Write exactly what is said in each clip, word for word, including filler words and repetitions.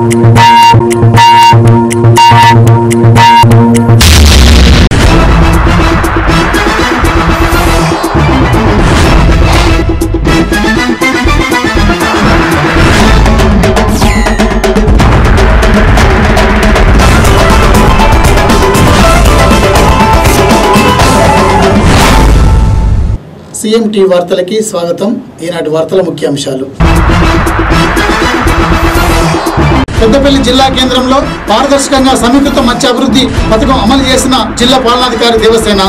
CMT वार्तलकी स्वागतम। ఈనాటి వార్తల ముఖ్యాంశాలు। పెద్దపల్లి జిల్లా కేంద్రంలో పారదర్శకంగా సమీకృత మత్స్య అభివృద్ధి పథకం అమలు చేసిన జిల్లా పాలనాధికారి దేవసేన।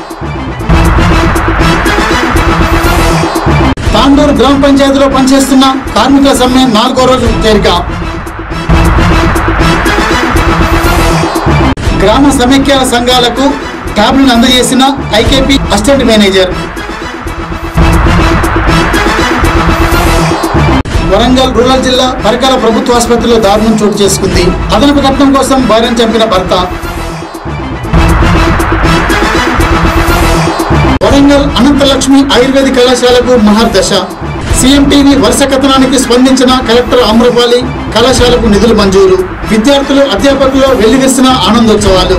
తాండూరు గ్రామ పంచాయతీలో పనిచేస్తున్న కార్మికుల సమ్మె నాలుగో రోజు చేరిక। గ్రామ సమైక్య సంఘాలకు ట్యాబ్లను అందజేసిన IKP assistant manager. Warangal rural జిల్లా పరికల ప్రభుత్వ ఆసుపత్రిలో దారుణం చోటు చేసుకుంది। అదనపు కట్నం కోసం భార్యను చంపిన భర్త। వరంగల్ అనంతలక్ష్మి ఆయుర్వేదిక కళాశాలకు మహర్దశ। సీఎంటీవీ వరుస కథనానికి స్పందించిన కలెక్టర్ అమ్రపాలి, కళాశాలకు నిధులు మంజూరు। విద్యార్థులు అధ్యాపకులు వెల్లివిరిసిన ఆనందోత్సవాలు।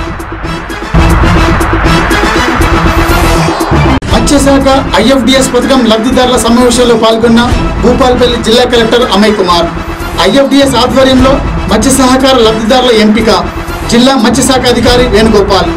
మత్స్యశాఖ ఐఎఫ్డిఎస్ పథకం లబ్ధిదారుల సమావేశంలో పాల్గొన్న భూపాల్పల్లి జిల్లా కలెక్టర్ అమయ్ కుమార్। ఐఎఫ్డిఎస్ ఆధ్వర్యంలో మత్స్య సహకార లబ్ధిదారుల ఎంపిక జిల్లా మత్స్యశాఖ అధికారి వేణుగోపాల్।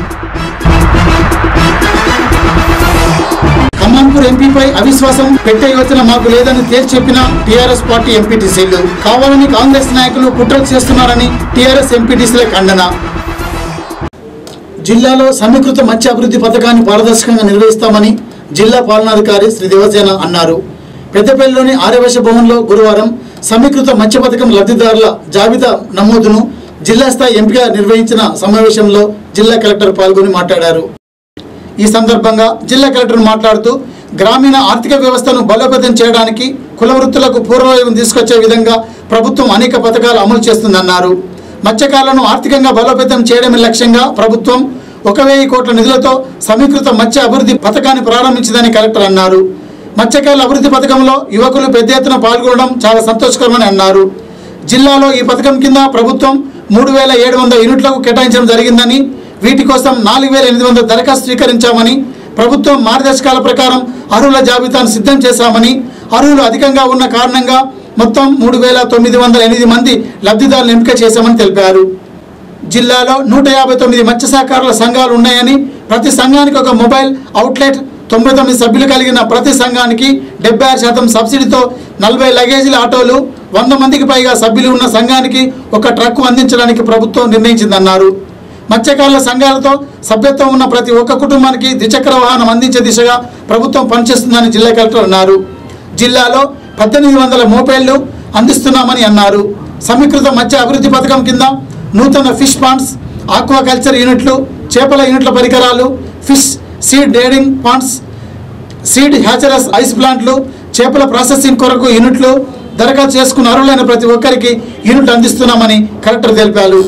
ఖమ్మంపూర్ ఎంపీపై అవిశ్వాసం పెట్టే యోచన మాకు లేదని తేల్చి చెప్పిన టీఆర్ఎస్ పార్టీ ఎంపీటీసీలు। కావాలని కాంగ్రెస్ నాయకులు కుట్రలు చేస్తున్నారని టీఆర్ఎస్ ఎంపీటీసీల ఖండన। జిల్లాలో సమీకృత మత్స్య అభివృద్ధి పథకాన్ని పారదర్శకంగా నిర్వహిస్తామని జిల్లా పాలనాధికారి శ్రీ దేవసేన అన్నారు। పెద్దపల్లిలోని ఆర్యవైశ్య భవన్లో గురువారం సమీకృత మత్స్య పథకం లబ్ధిదారుల జాబితా నమోదును జిల్లా స్థాయి ఎంపిక నిర్వహించిన సమావేశంలో జిల్లా కలెక్టర్ పాల్గొని మాట్లాడారు। ఈ సందర్భంగా జిల్లా కలెక్టర్ మాట్లాడుతూ గ్రామీణ ఆర్థిక వ్యవస్థను బలోపేతం చేయడానికి కుల వృత్తులకు పూర్వవైపు తీసుకొచ్చే విధంగా ప్రభుత్వం అనేక పథకాలు అమలు చేస్తుందన్నారు। మత్స్యకారులను ఆర్థికంగా బలోపేతం చేయడమే లక్ష్యంగా ప్రభుత్వం ఒక వెయ్యి కోట్ల నిధులతో సమీకృత మత్స్య అభివృద్ధి పథకాన్ని ప్రారంభించిందని కలెక్టర్ అన్నారు। మత్స్యకారుల అభివృద్ధి పథకంలో యువకులు పెద్ద ఎత్తున పాల్గొనడం చాలా సంతోషకరమని అన్నారు। జిల్లాలో ఈ పథకం కింద ప్రభుత్వం మూడు వేల ఏడు వందల యూనిట్లకు కేటాయించడం జరిగిందని, వీటి కోసం నాలుగు వేల ఎనిమిది వందల దరఖాస్తు స్వీకరించామని, ప్రభుత్వం మార్గదర్శకాల ప్రకారం అర్హుల జాబితాను సిద్ధం చేశామని, అర్హులు అధికంగా ఉన్న కారణంగా మొత్తం మూడు వేల తొమ్మిది వందల ఎనిమిది మంది లబ్ధిదారులను ఎంపిక చేశామని తెలిపారు। జిల్లాలో నూట యాభై తొమ్మిది మత్స్య సహకారుల సంఘాలు ఉన్నాయని, ప్రతి సంఘానికి ఒక మొబైల్ అవుట్లెట్, తొంభై తొమ్మిది సభ్యులు కలిగిన ప్రతి సంఘానికి డెబ్బై ఆరు శాతం సబ్సిడీతో నలభై లగేజీల ఆటోలు, వంద మందికి పైగా సభ్యులు ఉన్న సంఘానికి ఒక ట్రక్కు అందించడానికి ప్రభుత్వం నిర్ణయించిందన్నారు। మత్స్యకారుల సంఘాలతో సభ్యత్వం ఉన్న ప్రతి ఒక్క కుటుంబానికి ద్విచక్ర వాహనం అందించే దిశగా ప్రభుత్వం పనిచేస్తుందని జిల్లా కలెక్టర్ అన్నారు। జిల్లాలో పద్దెనిమిది వందల మోపేళ్లు అందిస్తున్నామని అన్నారు। సమీకృత మత్స్య అభివృద్ధి పథకం కింద నూతన ఫిష్ పాండ్స్, ఆక్వాకల్చర్ యూనిట్లు, చేపల యూనిట్ల పరికరాలు, fish seed rearing ponds, seed hatcheries ice ప్లాంట్లు, చేపల ప్రాసెసింగ్ కొరకు యూనిట్లు దరఖాస్తు చేసుకున్న అర్హులైన ప్రతి ఒక్కరికి యూనిట్ అందిస్తున్నామని కలెక్టర్ తెలిపారు।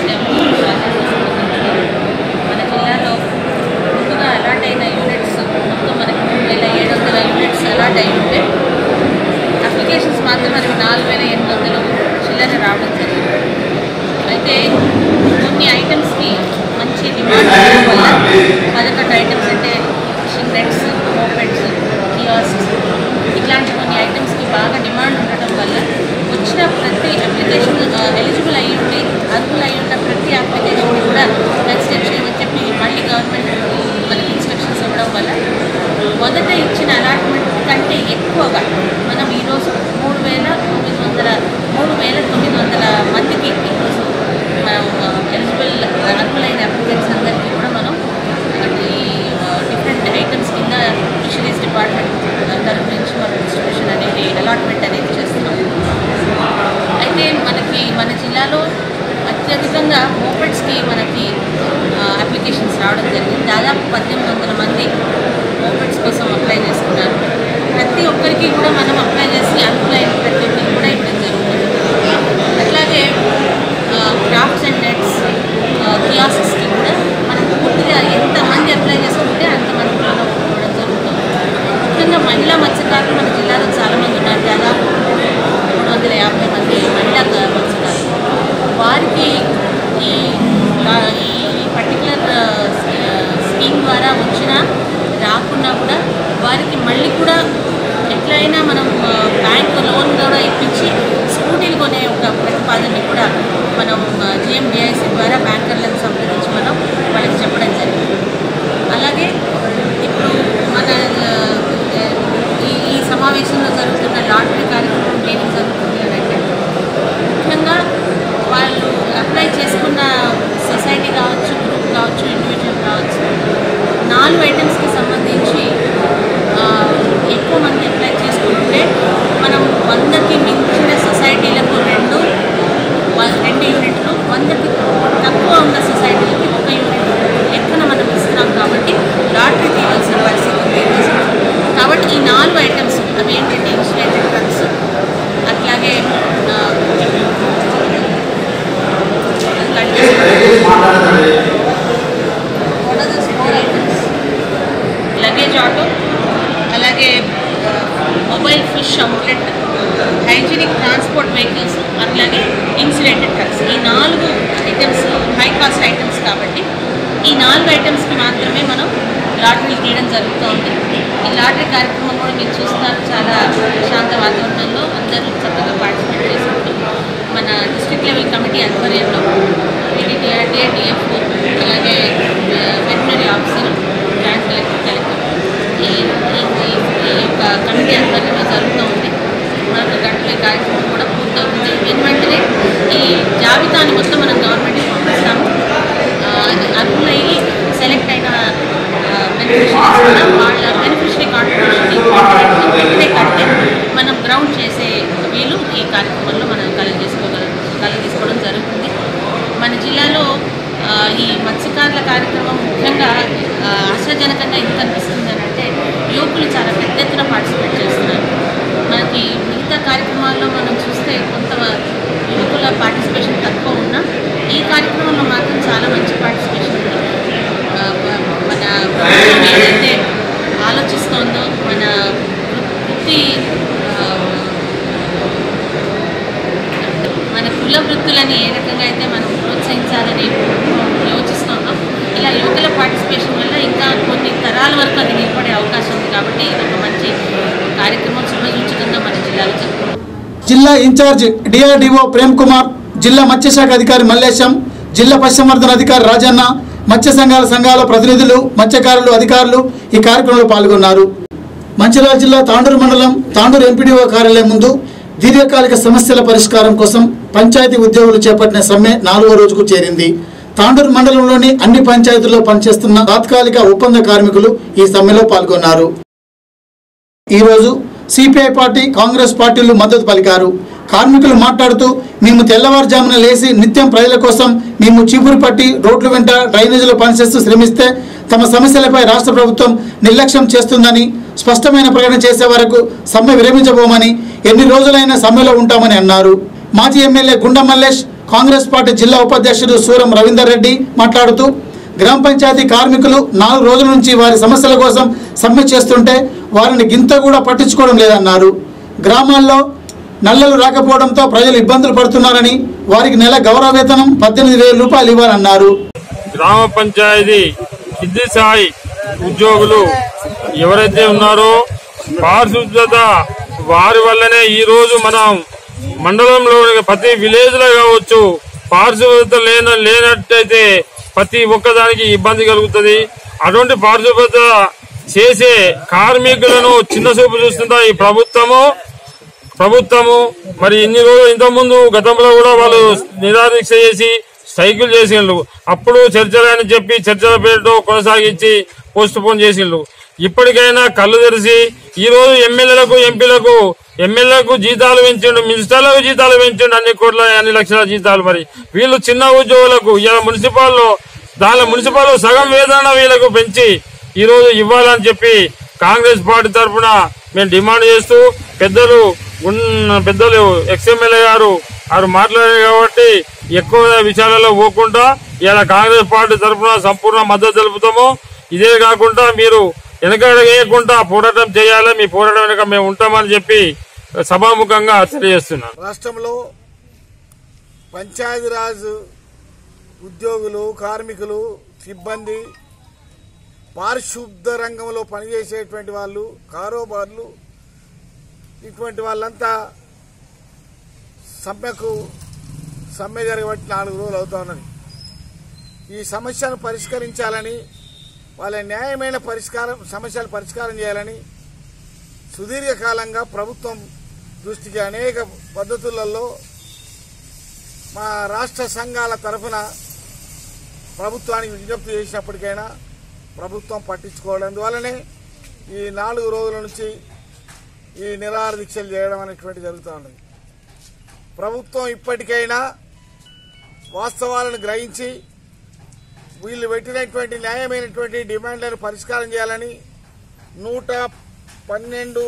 అప్లికేషన్స్ మాత్రం మనకి నాలుగు వేల ఎనిమిది వందలు చిల్లర రావడం జరిగింది। అయితే కొన్ని ఐటమ్స్కి మంచి డిమాండ్ ఉండడం వల్ల పదకొండు ఐటమ్స్ అంటే ఫిషింగ్ నెట్స్, మోపెడ్స్, కియాస్క్స్ ఇట్లాంటి కొన్ని ఐటమ్స్కి బాగా డిమాండ్ ఉండటం వల్ల వచ్చిన ప్రతి అప్లికేషన్ ఎలిజిబుల్ అయ్యి ఉండి అర్హులు అయి ఉన్న ప్రతి అప్లికేషన్ని కూడా కన్సిడర్ చేయమని చెప్పి మళ్ళీ గవర్నమెంట్ మనకి ఇన్స్ట్రక్షన్స్ ఇవ్వడం వల్ల మొదట ఇచ్చిన అలాట్మెంట్ కంటే ఎక్కువగా మనం ఈరోజు మూడు వేల తొమ్మిది వందల మూడు వేల తొమ్మిది వందల మందికి ఈరోజు మనం ఎలిజిబుల్ అర్హులైన అప్లికెంట్స్ అందరికీ కూడా మనం ఈ డిఫరెంట్ ఐటమ్స్ కింద ఫిషరీస్ డిపార్ట్మెంట్ తరఫు నుంచి మనం డిస్ట్రిబ్యూషన్ అనేది అలాట్మెంట్ అనేది చేస్తున్నాం। అయితే మనకి మన జిల్లాలో అత్యధికంగా మోపెడ్స్కి మనకి అప్లికేషన్స్ రావడం జరిగింది। దాదాపు పద్దెనిమిది వందల మంది మోపెడ్స్ కోసం అప్లై చేసుకున్నారు। ప్రతి ఒక్కరికి కూడా మనం అప్లై చేసి అర్హులైన ప్రతి ఒక్కరికి కూడా ఇవ్వడం జరుగుతుంది। అట్లాగే క్రాఫ్ట్స్ అండ్ నెట్స్, కియాస్క్స్కి కూడా మనం పూర్తిగా ఎంతమంది అప్లై చేసుకుంటే అంతమంది మనం ఇవ్వడం జరుగుతుంది। ముఖ్యంగా మహిళా మత్స్యకారులు మన జిల్లాలో చాలామంది ఉన్నారు। దాదాపు మూడు వందల యాభై మంది మహిళా మత్స్యకారులు అట్లాగే ఇన్సులేటెడ్ డ్రగ్స్. ఈ నాలుగు ఐటమ్స్ హై కాస్ట్ ఐటమ్స్ కాబట్టి ఈ నాలుగు ఐటమ్స్కి మాత్రమే మనం లాటరీ తీయడం జరుగుతూ ఉంది. ఈ లాటరీ కార్యక్రమం కూడా మీరు చూస్తున్నారు, చాలా ప్రశాంత వాతావరణంలో అందరూ చక్కగా పార్టిసిపేట్ చేసుకుంటూ మన డిస్ట్రిక్ట్ లెవెల్ కమిటీ ఆధ్వర్యంలో డిఆర్డీఏ, డిఎఫ్, అలాగే veterinary officer, joint collector collector ఈ ఈ యొక్క కమిటీ ఆధ్వర్యంలో జరుగుతూ ఉంది. మనకు గంటల కార్యక్రమం కూడా పూర్తవుతుంది. వెంటనే ఈ జాబితాని మొత్తం మనం గవర్నమెంట్కి పంపిస్తాము. అర్హులయ్యి సెలెక్ట్ అయిన బెనిఫిషరీస్ కూడా వాళ్ళ బెనిఫిషరీ కాంట్రిబ్యూషన్ వెంటనే కడితే మనం గ్రౌండ్ చేసే వీలు ఈ కార్యక్రమంలో మనం కలుగజేసుకోగల కలుగజేసుకోవడం జరుగుతుంది. మన జిల్లాలో ఈ మత్స్యకారుల కార్యక్రమం ముఖ్యంగా ఆశాజనకంగా ఎందుకు అనిపిస్తుంది అని అంటే యువకులు చాలా పెద్ద ఎత్తున పార్టిసిపేట్ చేస్తున్నారు. మనకి మిగతా కార్యక్రమాల్లో మనం చూస్తే కొంత యువకుల పార్టిసిపేషన్ తక్కువ ఉన్నా ఈ కార్యక్రమంలో మాత్రం చాలా మంచి పార్టిసిపేషన్ ఉంది. మన ప్రభుత్వం ఏదైతే ఆలోచిస్తోందో మన వృత్తి మన కుల వృత్తులని ఏ రకంగా అయితే మనం ప్రోత్సహించాలని యోచిస్తోందో ఇలా యువకుల పార్టిసిపేషన్ వల్ల ఇంకా కొన్ని తరాల వరకు అది నిలబడే అవకాశం ఉంది. కాబట్టి ఇది ఒక మంచి కార్యక్రమం శుభసూచకంగా మన జిల్లాలో జరుగుతుంది. జిల్లా ఇన్ఛార్జ్ డిఆర్డీఓ ప్రేమ్ కుమార్, జిల్లా మత్స్యశాఖ అధికారి మల్లేశం, జిల్లా పశుసంవర్ధన అధికారి రాజన్న, మత్స్య సంఘాల సంఘాల ప్రతినిధులు, మత్స్యకారులు, అధికారులు ఈ కార్యక్రమంలో పాల్గొన్నారు. మంచిర్యాల జిల్లా తాండూరు మండలం తాండూరు ఎంపీడీఓ కార్యాలయం ముందు దీర్ఘకాలిక సమస్యల పరిష్కారం కోసం పంచాయతీ ఉద్యోగులు చేపట్టిన సమ్మె నాలుగో రోజుకు చేరింది. తాండూరు మండలంలోని అన్ని పంచాయతీల్లో పనిచేస్తున్న తాత్కాలిక ఒప్పంద కార్మికులు ఈ సమ్మెలో పాల్గొన్నారు. ఈరోజు సిపిఐ పార్టీ, కాంగ్రెస్ పార్టీలు మద్దతు పలికారు. కార్మికులు మాట్లాడుతూ, మేము తెల్లవారుజామున లేచి నిత్యం ప్రజల కోసం మేము చీపురు పట్టి రోడ్ల వెంట డ్రైనేజీలో పనిచేస్తూ శ్రమిస్తే తమ సమస్యలపై రాష్ట్ర ప్రభుత్వం నిర్లక్ష్యం చేస్తుందని, స్పష్టమైన ప్రకటన చేసే వరకు సమ్మె విరమించబోమని, ఎన్ని రోజులైనా సమ్మెలో ఉంటామని అన్నారు. మాజీ ఎమ్మెల్యే గుండా మల్లేష్, కాంగ్రెస్ పార్టీ జిల్లా ఉపాధ్యక్షుడు సూరం రవీందర్ రెడ్డి మాట్లాడుతూ, గ్రామ పంచాయతీ కార్మికులు నాలుగు రోజుల నుంచి వారి సమస్యల కోసం సమ్మె చేస్తుంటే వారిని గింత కూడా పట్టించుకోవడం లేదన్నారు. గ్రామాల్లో నల్లలు రాకపోవడంతో ప్రజలు ఇబ్బందులు పడుతున్నారని, వారికి నెల గౌరవ వేతనం పద్దెనిమిది వేల రూపాయలు ఇవ్వాలన్నారు. గ్రామ పంచాయతీ కింది స్థాయి ఉద్యోగులు ఎవరైతే ఉన్నారో పారిశుద్ధత వారి వల్లనే ఈ రోజు మనం మండలంలో ప్రతి విలేజ్ లో కావచ్చు పారిశుభ్రత లేన లేనట్టయితే ప్రతి ఒక్కదానికి ఇబ్బంది కలుగుతుంది. అటువంటి పారిశుభ్రత చేసే కార్మికులను చిన్న చూపు చూస్తుందా ఈ ప్రభుత్వము ప్రభుత్వము మరి ఇన్ని రోజులు ఇంతకుముందు గతంలో కూడా వాళ్ళు నిరాదీక్ష చేసి సైకిల్ చేసిండ్రు. అప్పుడు చర్చలని చెప్పి చర్చల పేరుతో కొనసాగించి పోస్ట్ పోన్ చేసిండ్రు. ఇప్పటికైనా కళ్ళు తెరిచి ఈ రోజు ఎమ్మెల్యేలకు, ఎంపీలకు ఎమ్మెల్యేలకు జీతాలు పెంచిండు, మినిస్టర్లకు జీతాలు పెంచిండు, అన్ని కోట్ల అన్ని లక్షల జీతాలు. మరి వీళ్ళు చిన్న ఉద్యోగులకు ఇలా మున్సిపాల్లో దానిలో మున్సిపాల్లో సగం వేతన వీళ్ళకు పెంచి ఈ రోజు ఇవ్వాలని చెప్పి కాంగ్రెస్ పార్టీ తరఫున మేము డిమాండ్ చేస్తూ పెద్దలు పెద్దలు ఎక్స్ఎమ్మెల్యే గారు వారు మాట్లాడారు కాబట్టి ఎక్కువ విషయాలలో పోకుండా ఇలా కాంగ్రెస్ పార్టీ తరఫున సంపూర్ణ మద్దతు తెలుపుతాము. ఇదే కాకుండా మీరు వెనకడగేయకుండా పోరాటం చేయాలి, మీ పోరాటం వెనుక మేము ఉంటామని చెప్పి సభాముఖంగా తెలియజేస్తున్నాను. రాష్ట్రంలో పంచాయతీరాజ్ ఉద్యోగులు, కార్మికులు, సిబ్బంది, పారిశుద్ధ రంగంలో పనిచేసేటువంటి వాళ్ళు, కారోబార్లు, ఇటువంటి వాళ్ళంతా సమ్మెకు సమ్మె జరగబట్టి నాలుగు రోజులు అవుతా ఉన్నది. ఈ సమస్యను పరిష్కరించాలని, వాళ్ళ న్యాయమైన పరిష్కారం సమస్యలు పరిష్కారం చేయాలని సుదీర్ఘకాలంగా ప్రభుత్వం దృష్టికి అనేక పద్ధతులలో మా రాష్ట్ర సంఘాల తరఫున ప్రభుత్వానికి విజ్ఞప్తి చేసినప్పటికైనా ప్రభుత్వం పట్టించుకోవడం వల్లనే ఈ నాలుగు రోజుల నుంచి ఈ నిరాహార దీక్షలు చేయడం అనేటువంటి జరుగుతూ ఉన్నది. ప్రభుత్వం ఇప్పటికైనా వాస్తవాలను గ్రహించి వీళ్ళు పెట్టినటువంటి న్యాయమైనటువంటి డిమాండ్లను పరిష్కారం చేయాలని నూట పన్నెండు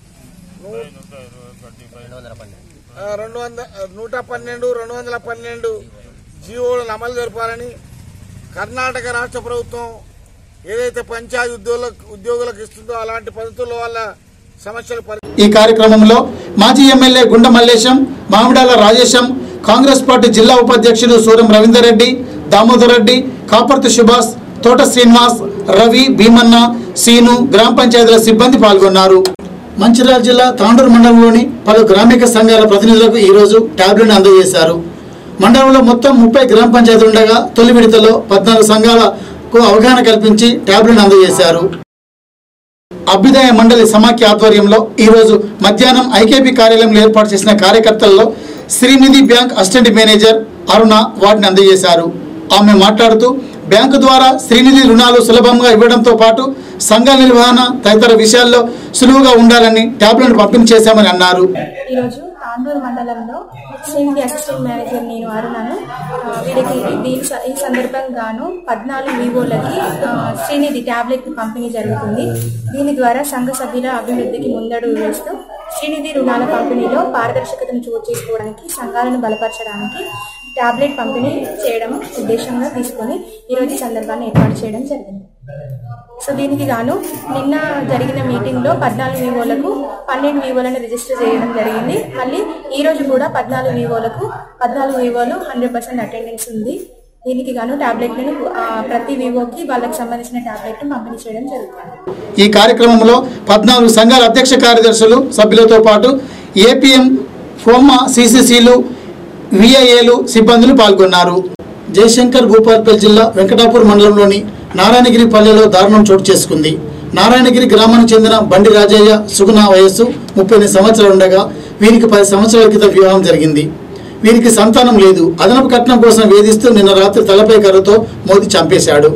రెండు వందల నూట పన్నెండు రెండు వందల పన్నెండు జీవోలను అమలు జరపాలని, కర్ణాటక రాష్ట్ర ప్రభుత్వం ఏదైతే పంచాయతీ ఉద్యోగులకు ఉద్యోగులకు ఇస్తుందో అలాంటి పద్ధతుల్లో వాళ్ళ సమస్యలు ఈ కార్యక్రమంలో మాజీ MLA Gunda Mallesham, Mamidala Rajesham, Congress party జిల్లా ఉపాధ్యక్షుడు సూరం రవీందర్ రెడ్డి, దామోదర్ రెడ్డి, కాపర్తి సుభాష్, తోట శ్రీనివాస్, రవి, భీమన్న, సీను, గ్రామ పంచాయతీల సిబ్బంది పాల్గొన్నారు. మంచిర్యాల జిల్లా తాండూరు మండలంలోని పలు గ్రామిక సంఘాల ప్రతినిధులకు ఈరోజు ట్యాబ్లెట్ను అందజేశారు. మండలంలో మొత్తం ముప్పై గ్రామ పంచాయతీలు ఉండగా తొలి విడతలో పద్నాలుగు సంఘాలకు అవగాహన కల్పించి ట్యాబ్లెట్ను అందజేశారు. అభ్యుదయ మండలి సమాఖ్య ఆధ్వర్యంలో ఈరోజు మధ్యాహ్నం ఐకేపీ కార్యాలయంలో ఏర్పాటు చేసిన కార్యకర్తల్లో Srinidhi bank assistant manager Aruna వాటిని అందజేశారు. ఆమె మాట్లాడుతూ బ్యాంకు ద్వారా శ్రీనిధి రుణాలు సులభంగా ఇవ్వడంతో పాటు సంఘాల నిర్వహణ తదితర విషయాల్లో సులువుగా ఉండాలని ట్యాబ్లెట్ పంపిణీ చేశామని అన్నారు. ఈరోజు తాండూరు మండలంలో శ్రీనిధి అసిస్టెంట్ మేనేజర్ నేను అరుణను వీరికి ఈ సందర్భంగాను పద్నాలుగు వివోలకి శ్రీనిధి ట్యాబ్లెట్ పంపిణీ జరుగుతుంది. దీని ద్వారా సంఘ సభ్యుల అభివృద్ధికి ముందడుగు వేస్తూ శ్రీనిధి రుణాల పంపిణీలో పారదర్శకతను చోటు చేసుకోవడానికి సంఘాలను బలపరచడానికి ట్యాబ్లెట్ పంపిణీ చేయడం ఉద్దేశంగా తీసుకొని ఈరోజు సందర్భాన్ని ఏర్పాటు చేయడం జరిగింది. సో దీనికి గాను నిన్న జరిగిన మీటింగ్లో పద్నాలుగు వివోలకు పన్నెండు వివోలను రిజిస్టర్ చేయడం జరిగింది. మళ్ళీ ఈ రోజు కూడా పద్నాలుగు వివోలకు పద్నాలుగు వివోలు హండ్రెడ్ పర్సెంట్ అటెండెన్స్ ఉంది. దీనికి గాను టాబ్లెట్లను ప్రతి వివోకి వాళ్ళకి సంబంధించిన టాబ్లెట్ను పంపిణీ చేయడం జరుగుతుంది. ఈ కార్యక్రమంలో పద్నాలుగు సంఘాల అధ్యక్ష కార్యదర్శులు సభ్యులతో పాటు ఏపీఎం, ఫోమా, సిసిసిలు, విఐఏలు సిబ్బందులు పాల్గొన్నారు. జయశంకర్ భూపాల్పల్లి జిల్లా వెంకటాపూర్ మండలంలోని నారాయణగిరి పల్లెలో దారుణం చోటు చేసుకుంది. నారాయణగిరి గ్రామానికి చెందిన బండి రాజయ్య సుగుణ వయస్సు ముప్పై ఎనిమిది సంవత్సరాలు ఉండగా వీరికి పది సంవత్సరాల క్రితం వివాహం జరిగింది. వీరికి సంతానం లేదు. అదనపు కట్నం కోసం వేధిస్తూ నిన్న రాత్రి తలపై కర్రతో మోదీ చంపేశాడు.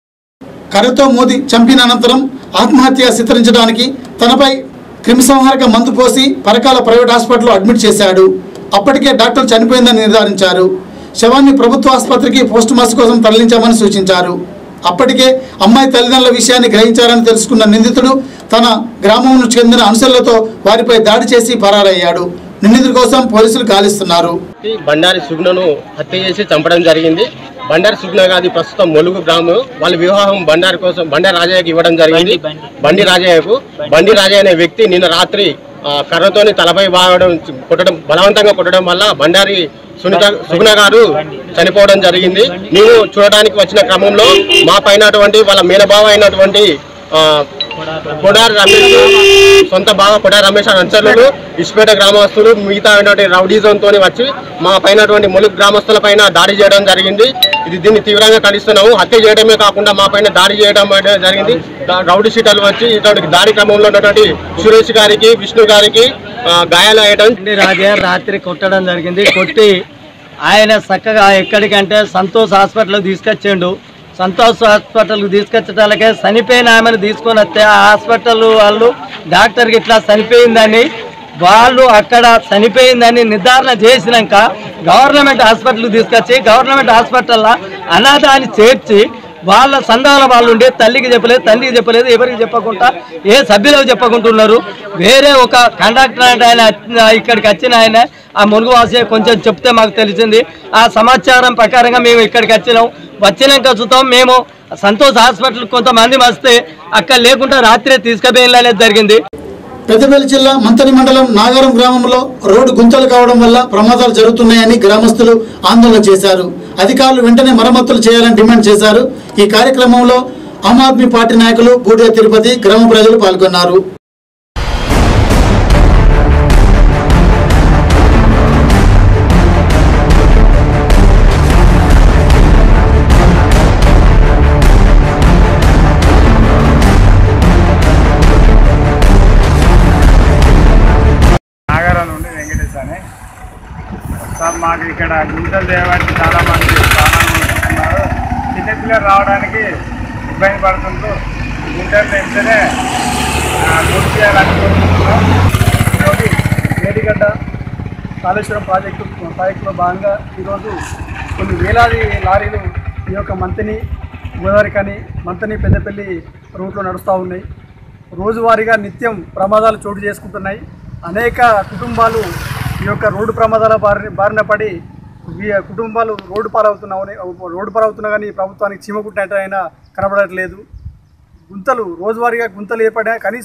కర్రతో మోదీ చంపిన అనంతరం ఆత్మహత్య చిత్రించడానికి తనపై క్రిమిసంహారక మందు పోసి పరకాల ప్రైవేట్ హాస్పిటల్లో అడ్మిట్ చేశాడు. అప్పటికే డాక్టర్ చనిపోయిందని నిర్ధారించారు. శవాన్ని ప్రభుత్వ ఆసుపత్రికి పోస్ట్ మార్టం కోసం తరలించామని సూచించారు. అప్పటికే అమ్మాయి తల్లిదండ్రుల విషయాన్ని గ్రహించారని తెలుసుకున్న నిందితుడు తన గ్రామంలో చెందిన అనుచరులతో వారిపై దాడి చేసి పరారయ్యాడు. నిందితుల కోసం పోలీసులు గాలిస్తున్నారు. బండారి సుగ్నను హత్య చేసి చంపడం జరిగింది. బండారి సుగ్న గాది ప్రస్తుతం మొలుగు గ్రామం. వాళ్ళ వివాహం బండారి కోసం బండారి రాజయ్యకి ఇవ్వడం జరిగింది. బండి రాజయ్యకు బండి రాజయ్య అనే వ్యక్తి నిన్న రాత్రి కర్రతోని తలపై బాగడం కొట్టడం బలవంతంగా కొట్టడం వల్ల బండారి సునీత సుగుణ గారు చనిపోవడం జరిగింది. మేము చూడడానికి వచ్చిన క్రమంలో మా పైన వాళ్ళ మేనబావ అయినటువంటి కొడారి రమేష్ సొంత బావ కొడారి రమేష్ అనుచరులు ఇసుపేట గ్రామస్తులు మిగతా రౌడీజంతో వచ్చి మా పైన ములుగు గ్రామస్తుల పైన దాడి చేయడం జరిగింది. ఇది దీన్ని తీవ్రంగా ఖండిస్తున్నాము. హత్య చేయడమే కాకుండా మా పైన దాడి చేయడం జరిగింది. రౌడీ షీటర్లు వచ్చి ఇటువంటి దాడి క్రమంలో ఉన్నటువంటి సురేష్ గారికి, విష్ణు గారికి గాయాలు అయ్యడం. రాజయ్య రాత్రి కొట్టడం జరిగింది. కొట్టి ఆయన చక్కగా ఎక్కడికంటే సంతోష్ హాస్పిటల్కి తీసుకొచ్చిండు. సంతోష్ హాస్పిటల్కి తీసుకొచ్చటాలకే చనిపోయిన ఆమెను తీసుకొని వస్తే ఆ హాస్పిటల్ వాళ్ళు డాక్టర్కి ఇట్లా చనిపోయిందని వాళ్ళు అక్కడ చనిపోయిందని నిర్ధారణ చేసినాక గవర్నమెంట్ హాస్పిటల్కి తీసుకొచ్చి గవర్నమెంట్ హాస్పిటల్లో అనాథాన్ని చేర్చి వాళ్ళ సంఘాల వాళ్ళు ఉండే తల్లికి చెప్పలేదు, తండ్రికి చెప్పలేదు, ఎవరికి చెప్పకుండా ఏ సభ్యులకు చెప్పకుంటున్నారు. వేరే ఒక కండక్టర్ అంటే ఆయన ఇక్కడికి వచ్చిన ఆయన ఆ మునుగు వాసి కొంచెం చెప్తే మాకు తెలిసింది. ఆ సమాచారం ప్రకారంగా మేము ఇక్కడికి వచ్చినాం. వచ్చినాక చూద్దాం మేము సంతోష్ హాస్పిటల్ కొంతమంది వస్తే అక్కడ లేకుండా రాత్రే తీసుకుపోయేది జరిగింది. పెద్దపల్లి జిల్లా మంతని మండలం నాగారం గ్రామంలో రోడ్డు గుంతలు కావడం వల్ల ప్రమాదాలు జరుగుతున్నాయని గ్రామస్తులు ఆందోళన చేశారు. అధికారులు వెంటనే మరమ్మతులు చేయాలని డిమాండ్ చేశారు. ఈ కార్యక్రమంలో ఆమ్ ఆద్మీ పార్టీ నాయకులు బూడియ తిరుపతి, గ్రామ ప్రజలు పాల్గొన్నారు. సార్ మాకు ఇక్కడ గుంతలు చేయడానికి చాలామంది ఉన్నారు. చిన్నపిల్లలు రావడానికి ఇబ్బంది పడుతుంటూ గుంటలు తెంపితేనే పూర్తి చేయాలనుకుంటున్నాం. ఈరోజు మేడిగడ్డ కాళేశ్వరం ప్రాజెక్టు ప్రాజెక్టులో భాగంగా ఈరోజు కొన్ని వేలాది లారీలు ఈ యొక్క మంతని గోదావరికని మంతని పెద్దపల్లి రూట్లో నడుస్తూ ఉన్నాయి. రోజువారీగా నిత్యం ప్రమాదాలు చోటు చేసుకుంటున్నాయి. అనేక కుటుంబాలు ఈ యొక్క రోడ్డు ప్రమాదాల బారి బారిన పడి కుటుంబాలు రోడ్డు పాలవుతున్నా రోడ్డు పాలవుతున్నా కానీ ప్రభుత్వానికి చీమ కుట్టినట్టు అయినా కనబడట్లేదు. గుంతలు రోజువారీగా గుంతలు ఏర్పడా కనీసం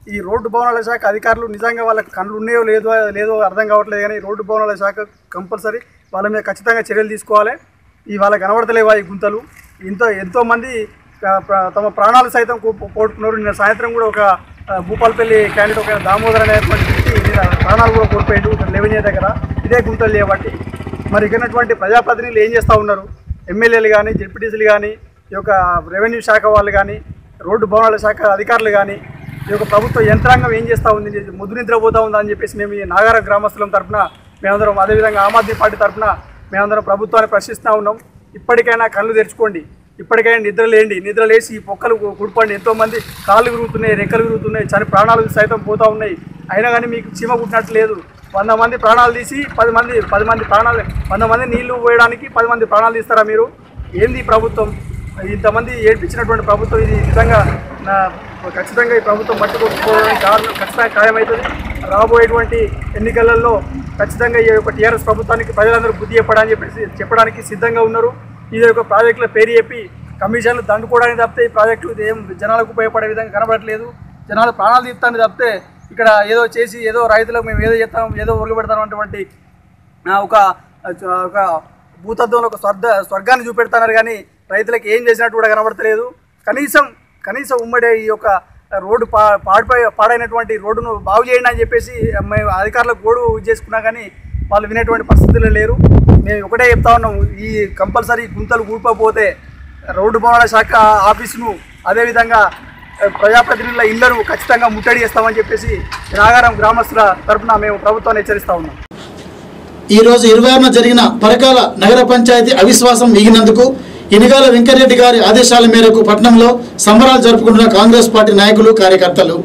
ఈ రోడ్డు భవనాల శాఖ అధికారులు నిజంగా వాళ్ళకి కళ్ళు ఉన్నాయో లేదో లేదో అర్థం కావట్లేదు, కానీ రోడ్డు భవనాల శాఖ కంపల్సరీ వాళ్ళ మీద ఖచ్చితంగా చర్యలు తీసుకోవాలి. ఈ వాళ్ళకి కనబడతలేవా ఈ గుంతలు? ఇంత ఎంతోమంది తమ ప్రాణాలు సైతం కోరుకున్నారు. నిన్న సాయంత్రం కూడా ఒక భూపాలపల్లి క్యాండిడేట్ ఒక దామోదర్ అనేటువంటి వ్యక్తి ప్రాణాలు కూడా కోల్పోయాడు లెవెన్యూ దగ్గర ఇదే గుంతలు లేవట్టి. మరి ఇక్కడటువంటి ప్రజాప్రతినిధులు ఏం చేస్తూ ఉన్నారు? ఎమ్మెల్యేలు కానీ, జెడ్పీటీసీలు కానీ, ఈ యొక్క రెవెన్యూ శాఖ వాళ్ళు కానీ, రోడ్డు భవనాల శాఖ అధికారులు కానీ, ఈ యొక్క ప్రభుత్వ యంత్రాంగం ఏం చేస్తూ ఉంది, ముద్దు నిద్రపోతూ ఉందా అని చెప్పేసి మేము ఈ నాగారం గ్రామస్తులం తరఫున మేమందరం, అదేవిధంగా ఆమ్ ఆద్మీ పార్టీ తరఫున మేమందరం ప్రభుత్వాన్ని ప్రశ్నిస్తూ ఉన్నాం. ఇప్పటికైనా కళ్ళు తెరుచుకోండి, ఇప్పటికైనా నిద్రలేండి, నిద్రలేసి ఈ పొక్కలు కుడిపండి. ఎంతోమంది కాళ్ళు విరుగుతున్నాయి, రెక్కలు విరుగుతున్నాయి, చని ప్రాణాలు సైతం పోతూ ఉన్నాయి. అయినా కానీ మీకు చీమ కుట్టినట్టు లేదు. వంద మంది ప్రాణాలు తీసి పది మంది పది మంది ప్రాణాలు వంద మంది నీళ్లు పోయడానికి పది మంది ప్రాణాలు తీస్తారా మీరు? ఏంది ప్రభుత్వం? ఇంతమంది ఏడ్పించినటువంటి ప్రభుత్వం ఇది నిజంగా ఖచ్చితంగా ఈ ప్రభుత్వం మట్టుకోవడానికి కారణం ఖచ్చితంగా ఖాయమవుతుంది. రాబోయేటువంటి ఎన్నికలలో ఖచ్చితంగా ఈ యొక్క టీఆర్ఎస్ ప్రభుత్వానికి ప్రజలందరూ బుద్ధి చెప్పడానికి చెప్పేసి చెప్పడానికి సిద్ధంగా ఉన్నారు. ఈ యొక్క ప్రాజెక్టుల పేరు చెప్పి కమిషన్లు దండుకోవడానికి తప్పితే ఈ ప్రాజెక్టు ఏం జనాలకు ఉపయోగపడే విధంగా కనబడట్లేదు. జనాలు ప్రాణాలు తీస్తానికి తప్పితే ఇక్కడ ఏదో చేసి ఏదో రైతులకు మేము ఏదో చేస్తాం ఏదో ఒరుగు పెడతాం అటువంటి ఒక ఒక భూతత్వంలో ఒక స్వర్గ స్వర్గాన్ని చూపెడతారు, కానీ రైతులకు ఏం చేసినట్టు కూడా కనబడతలేదు. కనీసం కనీసం ఉమ్మడి ఈ యొక్క రోడ్డు పా పాడిపోయి పాడైనటువంటి రోడ్డును బాగు చేయండి అని చెప్పేసి మేము అధికారులకు గోడు చేసుకున్నా కానీ వాళ్ళు వినేటువంటి పరిస్థితుల్లో లేరు. మేము ఒకటే చెప్తా ఉన్నాం, ఈ కంపల్సరీ గుంతలు కూడిపోతే రోడ్డు భవనాల శాఖ ఆఫీసును అదేవిధంగా ప్రజాప్రతినిధుల ఇళ్లను ఖచ్చితంగా ముట్టడి చేస్తామని చెప్పేసి నాగారం గ్రామస్తుల తరఫున మేము ప్రభుత్వాన్ని హెచ్చరిస్తా ఉన్నాం. ఈ రోజు ఇరవై ఆరున జరిగిన పరకాల నగర పంచాయతీ అవిశ్వాసం మిగినందుకు ఇనిగాల వెంకటరెడ్డి గారి ఆదేశాల మేరకు పట్టణంలో సంబరాలు జరుపుకుంటున్న కాంగ్రెస్ పార్టీ నాయకులు, కార్యకర్తలు.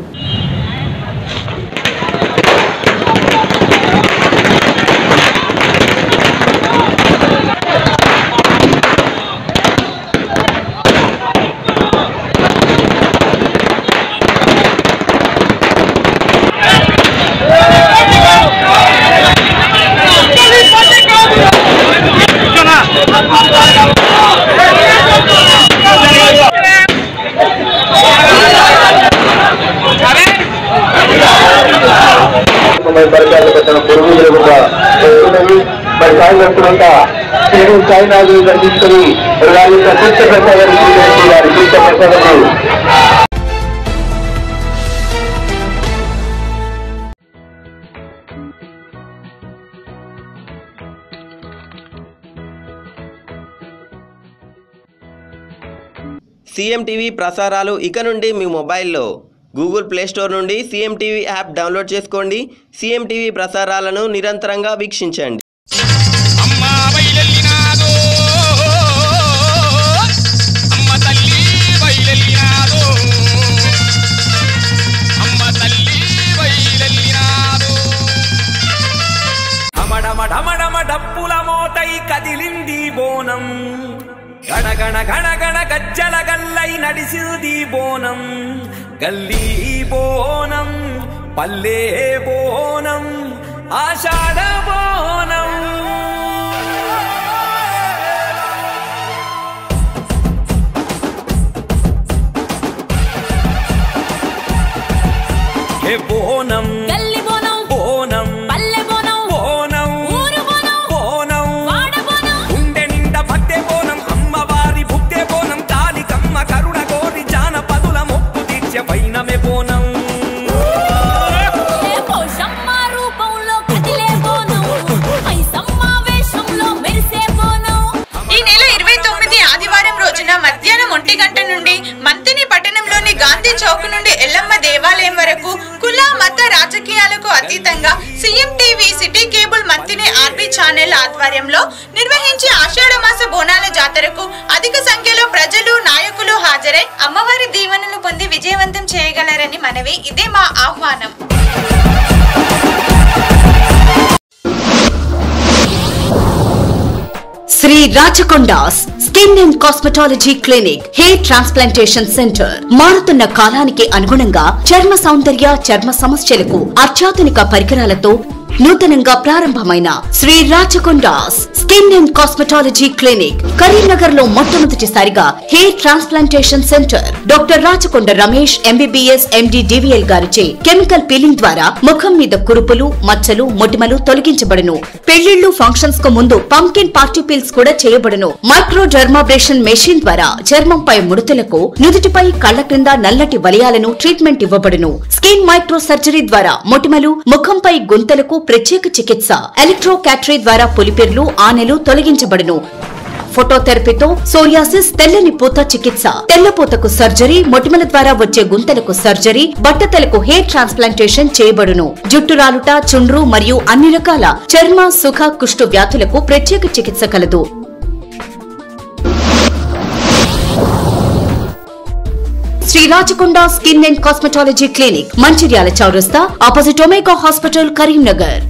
మరి కాంగ్రెస్ సాయినాథులు దర్శించుకుని వారి యొక్క కృష్ణ ప్రసాదం వారి కృష్ణ ప్రసాదము సీఎం టీవీ ప్రసారాలు ఇక నుండి మీ మొబైల్లో గూగుల్ ప్లే స్టోర్ నుండి సీఎం టీవీ యాప్ డౌన్లోడ్ చేసుకోండి. సీఎం టీవీ ప్రసారాలను నిరంతరంగా వీక్షించండి. డప్పుల మోతై కదిలింది బోనం, గణగణ గణగణ గజ్జల గల్లై నడిసింది బోనం, గల్లీ బోనం పల్లె బోనం ఆషాఢ బోనం. ఏ బోనం గల్లీ బోనం బోనం పల్లె బోనం బోనం ఊరు బోనం బోనం వాడ బోనం గుండె నిండా భక్తే బోనం అమ్మవారి భుక్తే బోనం కాళికమ్మ కరుణ కోరి జానపదుల మొక్కు తీర్చే పైనమే బోనం. మధ్యాహ్నం ఒంటి గంట నుండి మంతిని పట్టణంలోని గాంధీ చౌక్ నుండి ఎల్లమ్మ దేవాలయం వరకు కుల మత రాజకీయాలకు అతీతంగా సీఎం టీవీ సిటీ కేబుల్ మంతిని ఆర్బీ ఛానల్ ఆధ్వర్యంలో నిర్వహించే ఆషాఢ మాస బోనాల జాతరకు అధిక సంఖ్యలో ప్రజలు నాయకులు హాజరై అమ్మవారి దీవెనలు పొంది విజయవంతం చేయగలరని మనవి. ఇదే మా ఆహ్వానం. Sri Rachakondas skin and cosmetology clinic, hair transplantation centre. మారుతున్న కాలానికి అనుగుణంగా చర్మ సౌందర్య, చర్మ సమస్యలకు అత్యాధునిక పరికరాలతో నూతనంగా ప్రారంభమైన Sri Rachakondas skin and cosmetology clinic Karimnagar లో మొట్టమొదటిసారిగా hair transplantation centre doctor Rachakonda Ramesh MBBS MD DVL గారిచే కెమికల్ పీలింగ్ ద్వారా ముఖం మీద కురుపులు మచ్చలు మొటిమలు తొలగించబడును. పెళ్లిళ్లు ఫంక్షన్స్ కు ముందు పంకిన్ పార్టీ పీల్స్ కూడా చేయబడును. మైక్రో డర్మాబ్రేషన్ మెషిన్ ద్వారా చర్మంపై ముడతలకు, నుదుటిపై కళ్ల క్రింద నల్లటి వలయాలను ట్రీట్మెంట్ ఇవ్వబడును. స్కిన్ మైక్రో సర్జరీ ద్వారా మొటిమలు, ముఖంపై గుంతలకు ప్రత్యేక చికిత్స. ఎలక్ట్రో క్యాటరీ ద్వారా పులిపిర్లు, ఆనెలు తొలగించబడును. ఫోటోథెరపీతో సోరియాసిస్, తెల్లని పూత చికిత్స, తెల్లపూతకు సర్జరీ, మొటిమల ద్వారా వచ్చే గుంతలకు సర్జరీ, బట్టతలకు హెయిర్ ట్రాన్స్ప్లాంటేషన్ చేయబడును. జుట్టు రాలుట, చుండ్రు మరియు అన్ని రకాల చర్మ, సుఖ, కుష్టు వ్యాధులకు ప్రత్యేక చికిత్స కలదు. Sri Rachakonda skin and cosmetology clinic Mancherial చౌరస్తా opposite Omega hospital Karimnagar.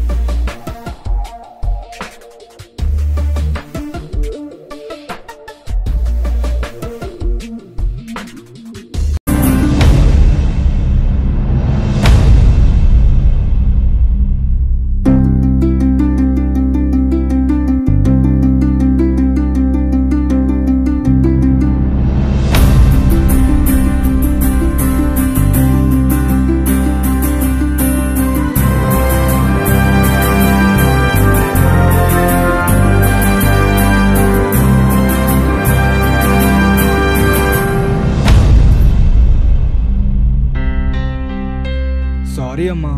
Sorry అమ్మా.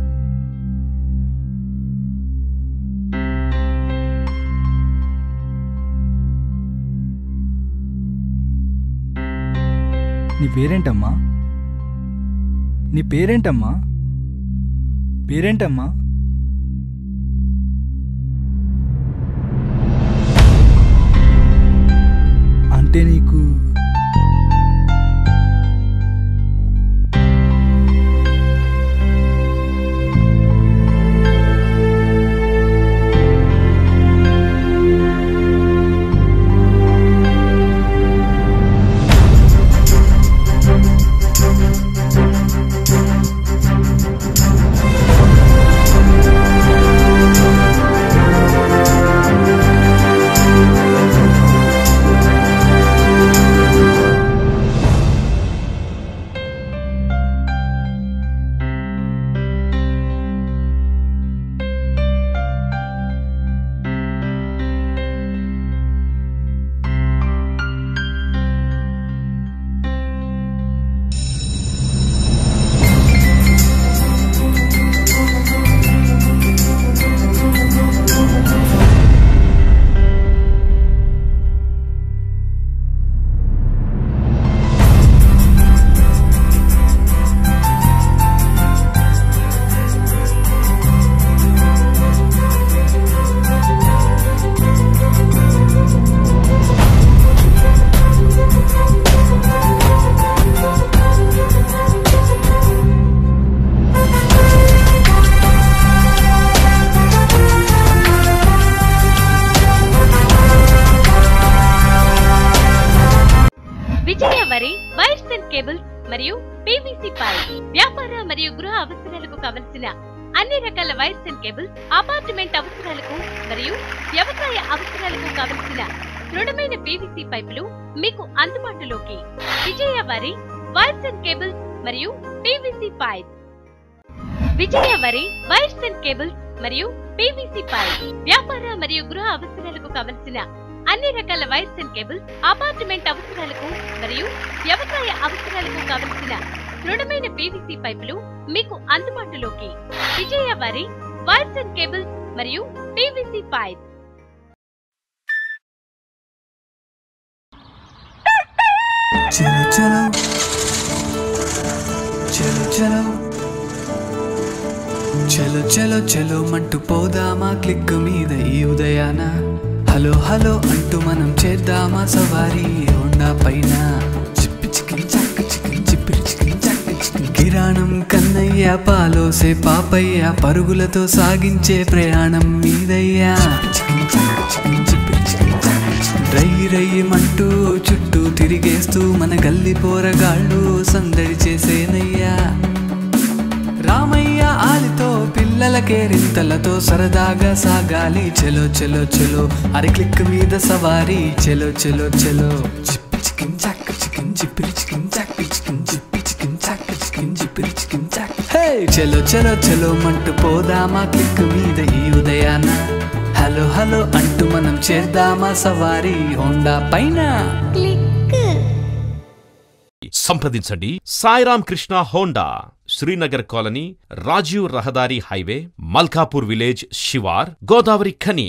నీ పేరేంటమ్మా? నీ పేరేంటమ్మా? పేరేంటమ్మా? అంటే నీకు విజయవరి వైర్స్ అండ్ కేబుల్స్ మరియు పీవీసీ పైప్ వ్యాపార మరియు గృహ అవసరాలకు కావలసిన అన్ని రకాల వైర్స్ అండ్ కేబుల్స్, అపార్ట్మెంట్ అవసరాలకు మరియు వ్యవసాయ అవసరాలకు కావలసిన దృఢమైన పీవీసీ పైపులు మీకు అందుబాటులోకి. విజయవరి వైర్స్ అండ్ కేబుల్స్ మరియు PVC pipe. Vijayavari wires and cables మరియు పీవీసీ పైప్ వ్యాపార మరియు గృహ అవసరాలకు కావలసిన అన్ని రకాల వైర్స్ అండ్ కేబుల్స్, అపార్ట్మెంట్ అవసరాలకు మరియు వ్యవసాయ అవసరాలకు కావలసిన దృఢమైన పీవీసీ పైపులు మీకు అందుబాటులోకి. విజయవరి వైర్స్ అండ్ కేబుల్స్ మరియు పీవీసీ పైప్. చలో చలో చలో చలో చలో చలో చలో మంటూ పోదామా క్లిక్ మీద ఈ ఉదయాన. హలో హలో అంటూ మనం చేద్దామా సవారీ హోండా పైన. చిప్పి చికిన్ చక్క చికిన్ చిప్పిరి చికిన్ చక్క చికిన్. కిరాణం కన్నయ్య పాలోసే పాపయ్య పరుగులతో సాగించే ప్రయాణం మీదయ్యా. చికిన్ చక్క చికిన్ చిప్పిరి చికిన్ చక్క చికిన్. రై రయ్యమంటూ చుట్టూ తిరిగేస్తూ మన గల్లి పోరగాళ్ళు సందడి చేసేనయ్యా. రామయ్య ఆలితో పిల్ల పిల్లల కేరింతలతో సరదాగా సాగాలి చెలో చెలో చెలో అరి క్లిక్ మీద సవారీ చెలో చెలో చెలో చిప్పి చికిన్ చాక్ చికిన్ చిప్పిరి చికిన్ చాక్ చికిన్ చిప్పి చికిన్ చాక్ చికిన్ చిప్పిరి చికిన్ చాక్ హే చెలో చెలో చెలో మంటూ పోదామా క్లిక్ మీద ఈ ఉదయాన హలో హలో అంటూ మనం చేద్దామా సవారీ హోండా పైన సంప్రదించండి సాయిరామ్ కృష్ణ హోండా, శ్రీనగర్ కాలనీ, రాజీవ్ రహదారి హైవే, మల్కాపూర్ విలేజ్, శివార్, గోదావరి ఖని.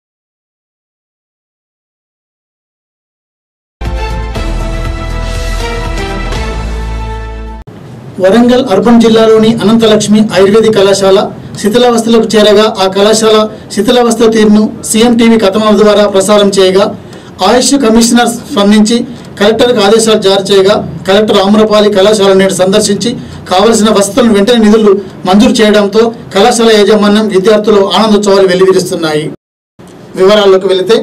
వరంగల్ అర్బన్ జిల్లాలోని అనంతలక్ష్మి ఆయుర్వేదిక్ కళాశాల శిథిలావస్థలకు చేరగా ఆ కళాశాల శిథిలావస్థ తీరును సీఎం టీవీ కథనాల ద్వారా ప్రసారం చేయగా ఆయుష్ కమిషనర్ స్పందించి కలెక్టర్కు ఆదేశాలు జారీ చేయగా కలెక్టర్ ఆమ్రపాలి కళాశాల నేడు సందర్శించి కావలసిన వసతులను వెంటనే నిధులు మంజూరు చేయడంతో కళాశాల యాజమాన్యం విద్యార్థులు ఆనందోత్సవాలు వెల్లివిరుస్తున్నాయి. వివరాల్లోకి వెళితే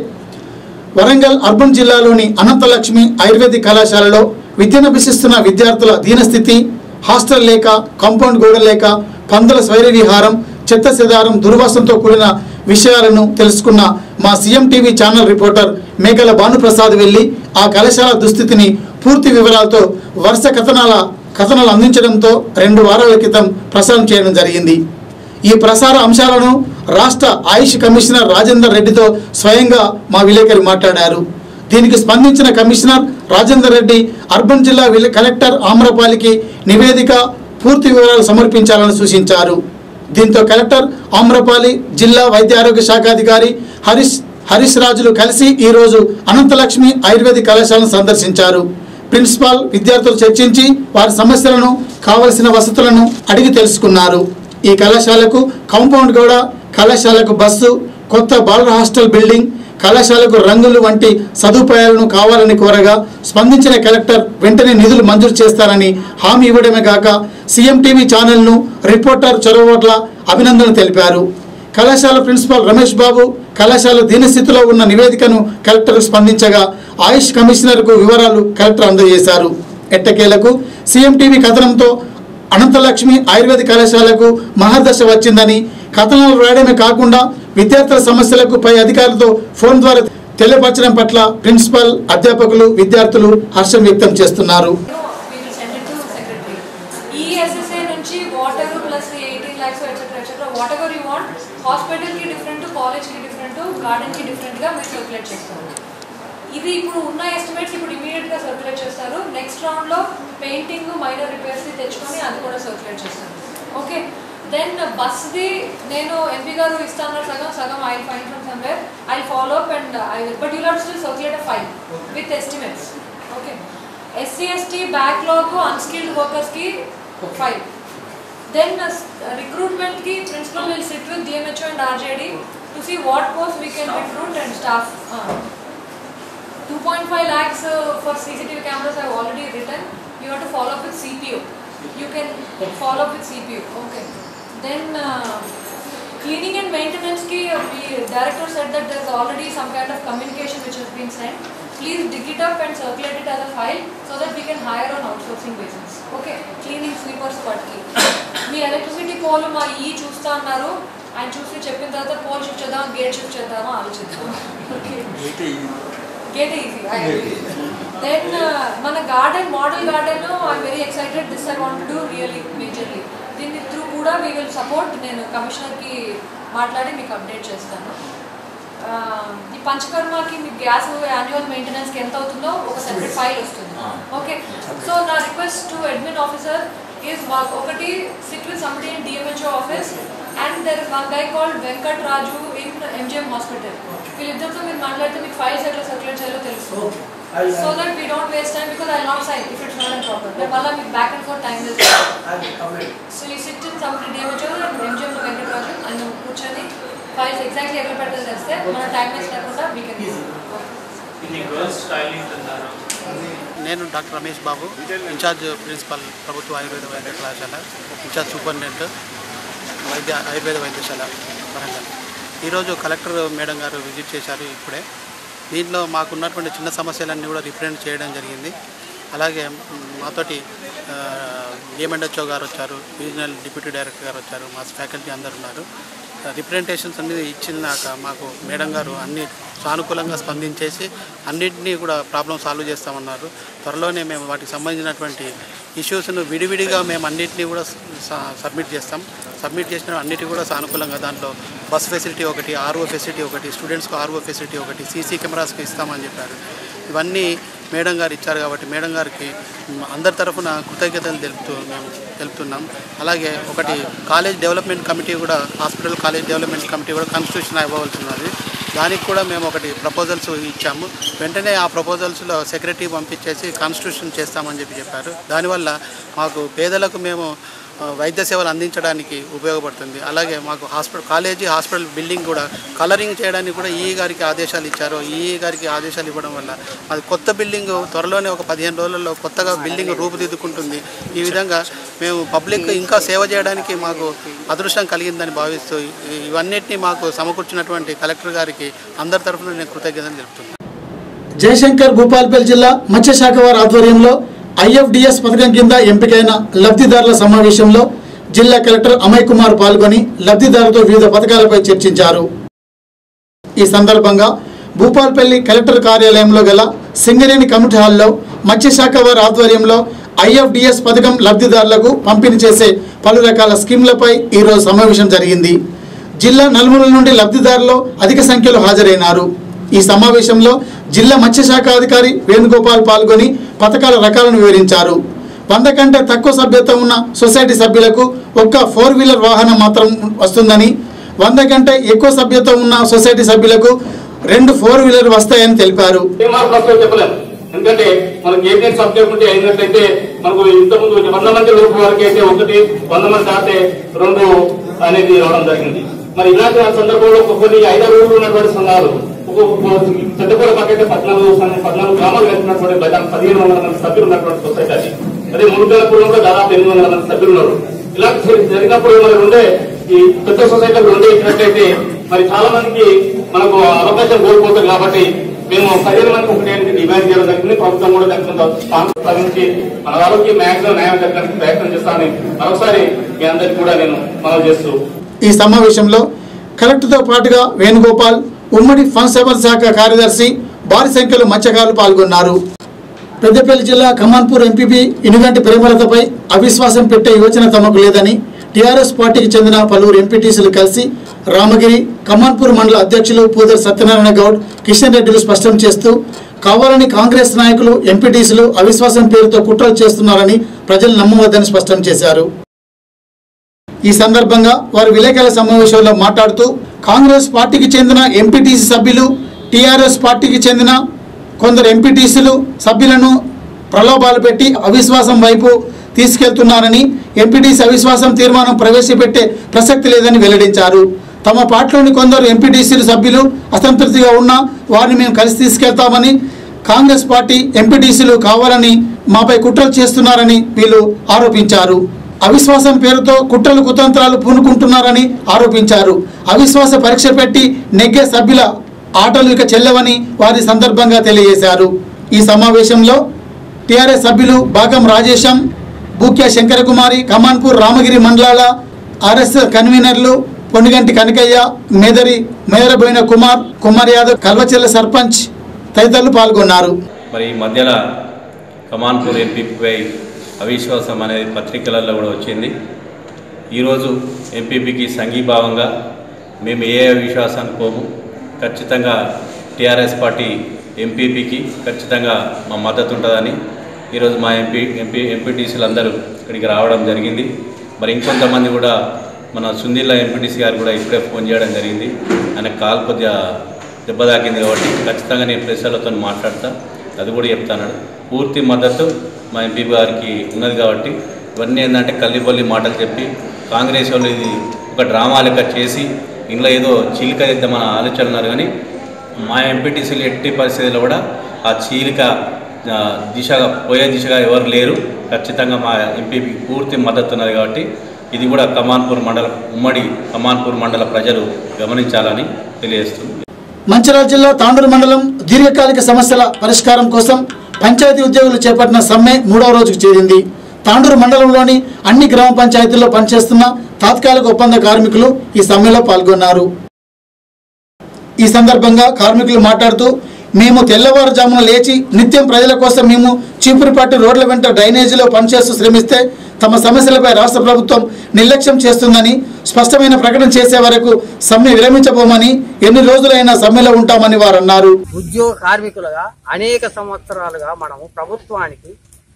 వరంగల్ అర్బన్ జిల్లాలోని అనంతలక్ష్మి ఆయుర్వేదిక్ కళాశాలలో విద్యనభ్యసిస్తున్న విద్యార్థుల దీనస్థితి, హాస్టల్ లేక, కాంపౌండ్ గోడ లేక, పందుల స్వైర విహారం, చెత్త చెదారం, దుర్వాసనతో కూడిన విషయాలను తెలుసుకున్న మా సీఎం టీవీ ఛానల్ రిపోర్టర్ మేకల భానుప్రసాద్ వెళ్లి ఆ కళాశాల దుస్థితిని పూర్తి వివరాలతో వరుస కథనాల కథనాలు అందించడంతో రెండు వారాల క్రితం ప్రసారం చేయడం జరిగింది. ఈ ప్రసార అంశాలను రాష్ట్ర ఆయుష్ కమిషనర్ రాజేందర్ రెడ్డితో స్వయంగా మా విలేకరి మాట్లాడారు. దీనికి స్పందించిన కమిషనర్ రాజేందర్ రెడ్డి అర్బన్ జిల్లా కలెక్టర్ ఆమ్రపాలికి నివేదిక పూర్తి వివరాలు సమర్పించాలని సూచించారు. దీంతో కలెక్టర్ ఆమ్రపాలి, జిల్లా వైద్య ఆరోగ్య శాఖ అధికారి హరీష్ హరీష్ రాజులు కలిసి ఈరోజు అనంతలక్ష్మి ఆయుర్వేదిక్ కళాశాలను సందర్శించారు. ప్రిన్సిపాల్, విద్యార్థులు చర్చించి వారి సమస్యలను, కావలసిన వసతులను అడిగి తెలుసుకున్నారు. ఈ కళాశాలకు కాంపౌండ్ గోడ, కళాశాలకు బస్సు, కొత్త బాలుర హాస్టల్ బిల్డింగ్, కళాశాలకు రంగులు వంటి సదుపాయాలను కావాలని కోరగా స్పందించిన కలెక్టర్ వెంటనే నిధులు మంజూరు చేస్తారని హామీ ఇవ్వడమే కాక సీఎం టీవీ ఛానల్ను రిపోర్టర్ చొరవట్ల అభినందనలు తెలిపారు. కళాశాల ప్రిన్సిపాల్ రమేష్ బాబు కళాశాల దీనస్థితిలో ఉన్న నివేదికను కలెక్టర్ స్పందించగా ఆయుష్ కమిషనర్కు వివరాలు కలెక్టర్ అందజేశారు. ఎట్టకేలకు సీఎం టీవీ కథనంతో అనంతలక్ష్మి ఆయుర్వేదిక్ కళాశాలకు మహర్దశ వచ్చిందని, కథనాలు రాయడమే కాకుండా విద్యార్థుల సమస్యలకు పై అధికారులతో ఫోన్ ద్వారా తెలియపరచడం పట్ల ప్రిన్సిపల్, అధ్యాపకులు, విద్యార్థులు హర్షం వ్యక్తం చేస్తున్నారు. ఇది ఇప్పుడు ఉన్న ఎస్టిమేట్స్ ఇప్పుడు ఇమీడియట్ గా సర్క్యులేట్ చేస్తారు. నెక్స్ట్ రౌండ్ లో పెయింటింగ్, మైనర్ రిపేర్స్ తెచ్చుకొని అది కూడా సర్క్యులేట్ చేస్తారు. ఓకే, దెన్ బస్ ది నేను ఎంపీ గారు ఇస్తాను సగం సగం I find from somewhere, I follow up and I will but you have to still circulate a file with estimates. Okay, SC ST backlog unskilled workers కి file. Then recruitment కి principal will sit with DMHO and RJD to see what post we can recruit and staff. two point five lakhs uh, for C C T V cameras I have already written. You have to follow up with C P O. You can follow up with C P O. Okay. Then uh, cleaning and maintenance ki uh, the director said that there is already some kind of communication which has been sent. Please dig it up and circulate it as a file so that we can hire on outsourcing basis. Okay. Cleaning sweepers party. మీ electricity pole మా ఈ చూస్తా అన్నారు. ఆయన చూసి చెప్పిన తర్వాత pole shift చేద్దాం, గేట్ షిఫ్ట్ చేద్దామా ఆలోచిద్దాం. Okay, gate easy. దెన్ మన garden, model garden I'm very excited. This I want to do really majorly. దీన్ని త్రూ కూడా వీ విల్ సపోర్ట్. నేను కమిషనర్కి మాట్లాడి మీకు అప్డేట్ చేస్తాను. ఈ పంచకర్మకి మీకు గ్యాస్ యాన్యువల్ మెయింటెనెన్స్కి ఎంత అవుతుందో ఒక సెపరేట్ ఫైల్ వస్తుంది. ఓకే, సో నా request to admin officer is మాకు ఒకటి sit with somebody in DMHO office and there is one guy called Venkat Raju in MGM hospital. వీళ్ళిద్దరితో మీరు మాట్లాడితే మీకు ఫైల్స్ ఎట్లా సర్క్యులేట్ చేయాలో తెలుసు. So that we don't waste time because I not sign if it's not proper. But మళ్ళీ మీకు back and forth time వేస్తుంది. సో ఈ sit in somebody DMHO MGM Venkat Raju అని కూర్చొని ఫైల్స్ ఎగ్జాక్ట్లీ ఎక్కడ పెట్టాలి చేస్తే మన టైం వేస్ట్ లేకుండా వీ కెన్. నేను doctor Ramesh Babu, incharge principal ప్రభుత్వ ఆయుర్వేద వైద్య కళాశాల, ఇన్ఛార్జ్ సూపరింటెండెంట్ వైద్య ఆయుర్వేద వైద్యశాల వరంగల్. ఈరోజు కలెక్టర్ మేడం గారు విజిట్ చేశారు ఇప్పుడే. దీంట్లో మాకున్నటువంటి చిన్న సమస్యలన్నీ కూడా రిప్రజెంట్ చేయడం జరిగింది. అలాగే మాతోటి ఏమండొచ్చో గారు వచ్చారు, రీజనల్ డిప్యూటీ డైరెక్టర్ గారు వచ్చారు, మా ఫ్యాకల్టీ అందరు ఉన్నారు. రిప్రజెంటేషన్స్ అనేది ఇచ్చినాక మాకు మేడం గారు అన్ని సానుకూలంగా స్పందించేసి అన్నింటినీ కూడా ప్రాబ్లం సాల్వ్ చేస్తామన్నారు. త్వరలోనే మేము వాటికి సంబంధించినటువంటి ఇష్యూస్ను విడివిడిగా మేము అన్నింటినీ కూడా సబ్మిట్ చేస్తాం. సబ్మిట్ చేసిన అన్నిటి కూడా సానుకూలంగా దాంట్లో బస్ ఫెసిలిటీ ఒకటి, ఆర్ఓ ఫెసిలిటీ ఒకటి, స్టూడెంట్స్కి ఆర్ఓ ఫెసిలిటీ ఒకటి, సీసీ కెమెరాస్కి ఇస్తామని చెప్పారు. ఇవన్నీ మేడం గారు ఇచ్చారు కాబట్టి మేడం గారికి అందరి తరఫున కృతజ్ఞతలు తెలుపుతూ మేము తెలుపుతున్నాం. అలాగే ఒకటి కాలేజ్ డెవలప్మెంట్ కమిటీ కూడా, హాస్పిటల్ కాలేజ్ డెవలప్మెంట్ కమిటీ కూడా కాన్స్టిట్యూషన్ ఇవ్వవలసి ఉన్నది. దానికి కూడా మేము ఒకటి ప్రపోజల్స్ ఇచ్చాము. వెంటనే ఆ ప్రపోజల్స్లో సెక్రటరీ పంపించేసి కాన్స్టిట్యూషన్ చేస్తామని చెప్పి చెప్పారు. దానివల్ల మాకు పేదలకు మేము వైద్య సేవలు అందించడానికి ఉపయోగపడుతుంది. అలాగే మాకు హాస్పిటల్ కాలేజీ హాస్పిటల్ బిల్డింగ్ కూడా కలరింగ్ చేయడానికి కూడా ఈఈ గారికి ఆదేశాలు ఇచ్చారు. ఈఈ గారికి ఆదేశాలు ఇవ్వడం వల్ల అది కొత్త బిల్డింగ్ త్వరలోనే ఒక పదిహేను రోజుల్లో కొత్తగా బిల్డింగ్ రూపుదిద్దుకుంటుంది. ఈ విధంగా మేము పబ్లిక్ ఇంకా సేవ చేయడానికి మాకు అదృష్టం కలిగిందని భావిస్తూ ఇవన్నిటినీ మాకు సమకూర్చినటువంటి కలెక్టర్ గారికి అందరి తరఫున నేను కృతజ్ఞతలు తెలుపుతున్నాను. జయశంకర్ భూపాల్పల్లి జిల్లా మత్స్యశాఖ వారి ఆధ్వర్యంలో ఐఎఫ్డిఎస్ పథకం కింద ఎంపికైన లబ్ధిదారుల సమావేశంలో జిల్లా కలెక్టర్ అమయ్ కుమార్ పాల్గొని లబ్ధిదారులతో వివిధ పథకాలపై చర్చించారు. ఈ సందర్భంగా భూపాల్పల్లి కలెక్టర్ కార్యాలయంలో గల సింగరేణి కమిటీ హాల్లో మత్స్యశాఖ వారి ఆధ్వర్యంలో ఐఎఫ్డిఎస్ పథకం లబ్ధిదారులకు పంపిణీ చేసే పలు రకాల స్కీమ్లపై ఈరోజు సమావేశం జరిగింది. జిల్లా నలుమూలల నుండి లబ్ధిదారులు అధిక సంఖ్యలో హాజరైనారు. ఈ సమావేశంలో జిల్లా మత్స్యశాఖ అధికారి వేణుగోపాల్ పాల్గొని పథకాల రకాలను వివరించారు. వంద కంటే తక్కువ సభ్యత ఉన్న సొసైటీ సభ్యులకు ఒక్క ఫోర్ వీలర్ వాహనం మాత్రం వస్తుందని, వంద కంటే ఎక్కువ సభ్యత ఉన్న సొసైటీ సభ్యులకు రెండు ఫోర్ వీలర్ వస్తాయని తెలిపారు. ఎందుకంటే మనకి ఏదైనా సబ్జెక్ట్ ఉంటే అయినట్లయితే మనకు ఇంతకుముందు వంద మంది లోపు వరకు అయితే ఒకటి, వంద మంది దాటే రెండు అనేది రావడం జరిగింది. మరి ఇలాంటి సందర్భంలో కొన్ని ఐదారు ఊళ్ళు ఉన్నటువంటి సంఘాలు పెద్దపూర పక్కైతే పద్నాలుగు పద్నాలుగు గ్రామాలు వెళ్తున్నటువంటి దాదాపు పదిహేను వందల మంది సభ్యులు ఉన్నటువంటి సొసైటీ అది. అదే మునుగోలపూర్లో కూడా దాదాపు ఎనిమిది వందల మంది సభ్యులు ఉన్నారు. ఇలా జరిగినప్పుడు మరి ఉండే ఈ పెద్ద సొసైటీలు ఉండే ఇచ్చినట్లయితే మరి చాలా మందికి మనకు అవకాశం కోల్పోతుంది. కాబట్టి మేము పదిహేను మందికి ఒకటి డిమాండ్ చేయడం జరిగింది. ప్రభుత్వం కూడా దానికి మన వాళ్ళకి మ్యాక్సిమం న్యాయం జరగడానికి ప్రయత్నం చేస్తానని మరొకసారి మీ అందరికీ కూడా నేను మనవి చేస్తూ ఈ సమావేశంలో కలెక్టర్తో పాటుగా వేణుగోపాల్, ఉమ్మడి ఫన్సేవర్ శాఖ కార్యదర్శి, భారీ సంఖ్యలో మత్స్యకారులు పాల్గొన్నారు. పెద్దపల్లి జిల్లా కమాన్పూర్ ఎంపీపీ ఇనుగంటి ప్రేమలతపై అవిశ్వాసం పెట్టే యోచన తమకు లేదని టీఆర్ఎస్ పార్టీకి చెందిన పలువురు ఎంపీటీసీలు కలిసి రామగిరి కమాన్పూర్ మండల అధ్యక్షులు పూదర్ సత్యనారాయణ గౌడ్, కిషన్ రెడ్డిలు స్పష్టం చేస్తూ కావాలని కాంగ్రెస్ నాయకులు ఎంపీటీసీలు అవిశ్వాసం పేరుతో కుట్రలు చేస్తున్నారని ప్రజలు నమ్మవద్దని స్పష్టం చేశారు. ఈ సందర్భంగా వారు విలేకరుల సమావేశంలో మాట్లాడుతూ కాంగ్రెస్ పార్టీకి చెందిన ఎంపీటీసీ సభ్యులు టీఆర్ఎస్ పార్టీకి చెందిన కొందరు ఎంపీటీసీలు సభ్యులను ప్రలోభాలు పెట్టి అవిశ్వాసం వైపు తీసుకెళ్తున్నారని, ఎంపీటీసీ అవిశ్వాసం తీర్మానం ప్రవేశపెట్టే ప్రసక్తి లేదని వెల్లడించారు. తమ పార్టీలోని కొందరు ఎంపీటీసీలు సభ్యులు అసంతృప్తిగా ఉన్నా వారిని మేము కలిసి తీసుకెళ్తామని, కాంగ్రెస్ పార్టీ ఎంపీటీసీలు కావాలని మాపై కుట్రలు చేస్తున్నారని వీళ్ళు ఆరోపించారు. అవిశ్వాసం పేరుతో కుట్రలు కుతంత్రాలు పూనుకుంటున్నారని ఆరోపించారు. అవిశ్వాస పరీక్ష పెట్టి నెగ్గే సభ్యుల ఆటలు ఇక చెల్లవని వారి సందర్భంగా తెలియజేశారు. ఈ సమావేశంలో టీఆర్ఎస్ సభ్యులు భాగం రాజేశం, బూక్యా శంకరకుమారి, కమాన్పూర్ రామగిరి మండలాల ఆర్ఎస్ కన్వీనర్లు పొన్నిగంటి కనకయ్య, మేదరి మేదరబోయిన కుమార్, కుమార్ యాదవ్, కల్వచెల్ల సర్పంచ్ తదితరులు పాల్గొన్నారు. మరి ఈ మధ్యలో కమాన్పూర్ ఎంపీపీపై అవిశ్వాసం అనేది పత్రికలలో కూడా వచ్చింది. ఈరోజు ఎంపీపీకి సంఘీభావంగా మేము ఏ అవిశ్వాసానికి పోము, ఖచ్చితంగా టీఆర్ఎస్ పార్టీ ఎంపీపీకి ఖచ్చితంగా మా మద్దతు ఉంటుందని ఈరోజు మా ఎంపీ ఎంపీ ఎంపీటీసీలు అందరూ ఇక్కడికి రావడం జరిగింది. మరి ఇంకొంతమంది కూడా మన సుందిల్లా ఎంపీటీసీ గారు కూడా ఇప్పుడే ఫోన్ చేయడం జరిగింది. ఆయన కాల్ కొద్దిగా దెబ్బ తాకింది కాబట్టి ఖచ్చితంగా నేను ప్రెస్లతో మాట్లాడతా, అది కూడా చెప్తాను. పూర్తి మద్దతు మా ఎంపీ గారికి ఉన్నది కాబట్టి ఇవన్నీ ఏంటంటే కల్లిపల్లి మాటలు చెప్పి కాంగ్రెస్ వాళ్ళు ఇది ఒక డ్రామా లెక్క చేసి ఇంట్లో ఏదో చీలిక ఇద్దామని ఆలోచన ఉన్నారు. కానీ మా ఎంపీటీసీలు ఎట్టి పరిస్థితుల్లో కూడా ఆ చీలిక దిశగా పోయే దిశగా ఎవరు లేరు. ఖచ్చితంగా మా ఎంపీకి పూర్తి మద్దతు ఉన్నది కాబట్టి ఇది కూడా కమాన్పూర్ మండల ఉమ్మడి కమాన్పూర్ మండల ప్రజలు గమనించాలని తెలియజేస్తుంది. మంచిర్యాల జిల్లా తాండూరు మండలం దీర్ఘకాలిక సమస్యల పరిష్కారం కోసం పంచాయతీ ఉద్యోగులు చేపట్టిన సమ్మె మూడవ రోజుకు చేరింది. తాండూరు మండలంలోని అన్ని గ్రామ పంచాయతీల్లో పనిచేస్తున్న తాత్కాలిక ఒప్పంద కార్మికులు ఈ సమ్మెలో పాల్గొన్నారు. ఈ సందర్భంగా కార్మికులు మాట్లాడుతూ, మేము తెల్లవారుజామున లేచి నిత్యం ప్రజల కోసం మేము చీపురుపట్టి రోడ్ల వెంట డ్రైనేజీలో పనిచేస్తూ శ్రమిస్తే తమ సమస్యలపై రాష్ట్ర ప్రభుత్వం నిర్లక్ష్యం చేస్తుందని, స్పష్టమైన ప్రకటన చేసే వరకు సమ్మె విరమించబోమని, ఎన్ని రోజులైనా సమ్మెలో ఉంటామని వారు అన్నారు. ఉద్యోగ కార్మికులుగా అనేక సంవత్సరాలుగా మనము ప్రభుత్వానికి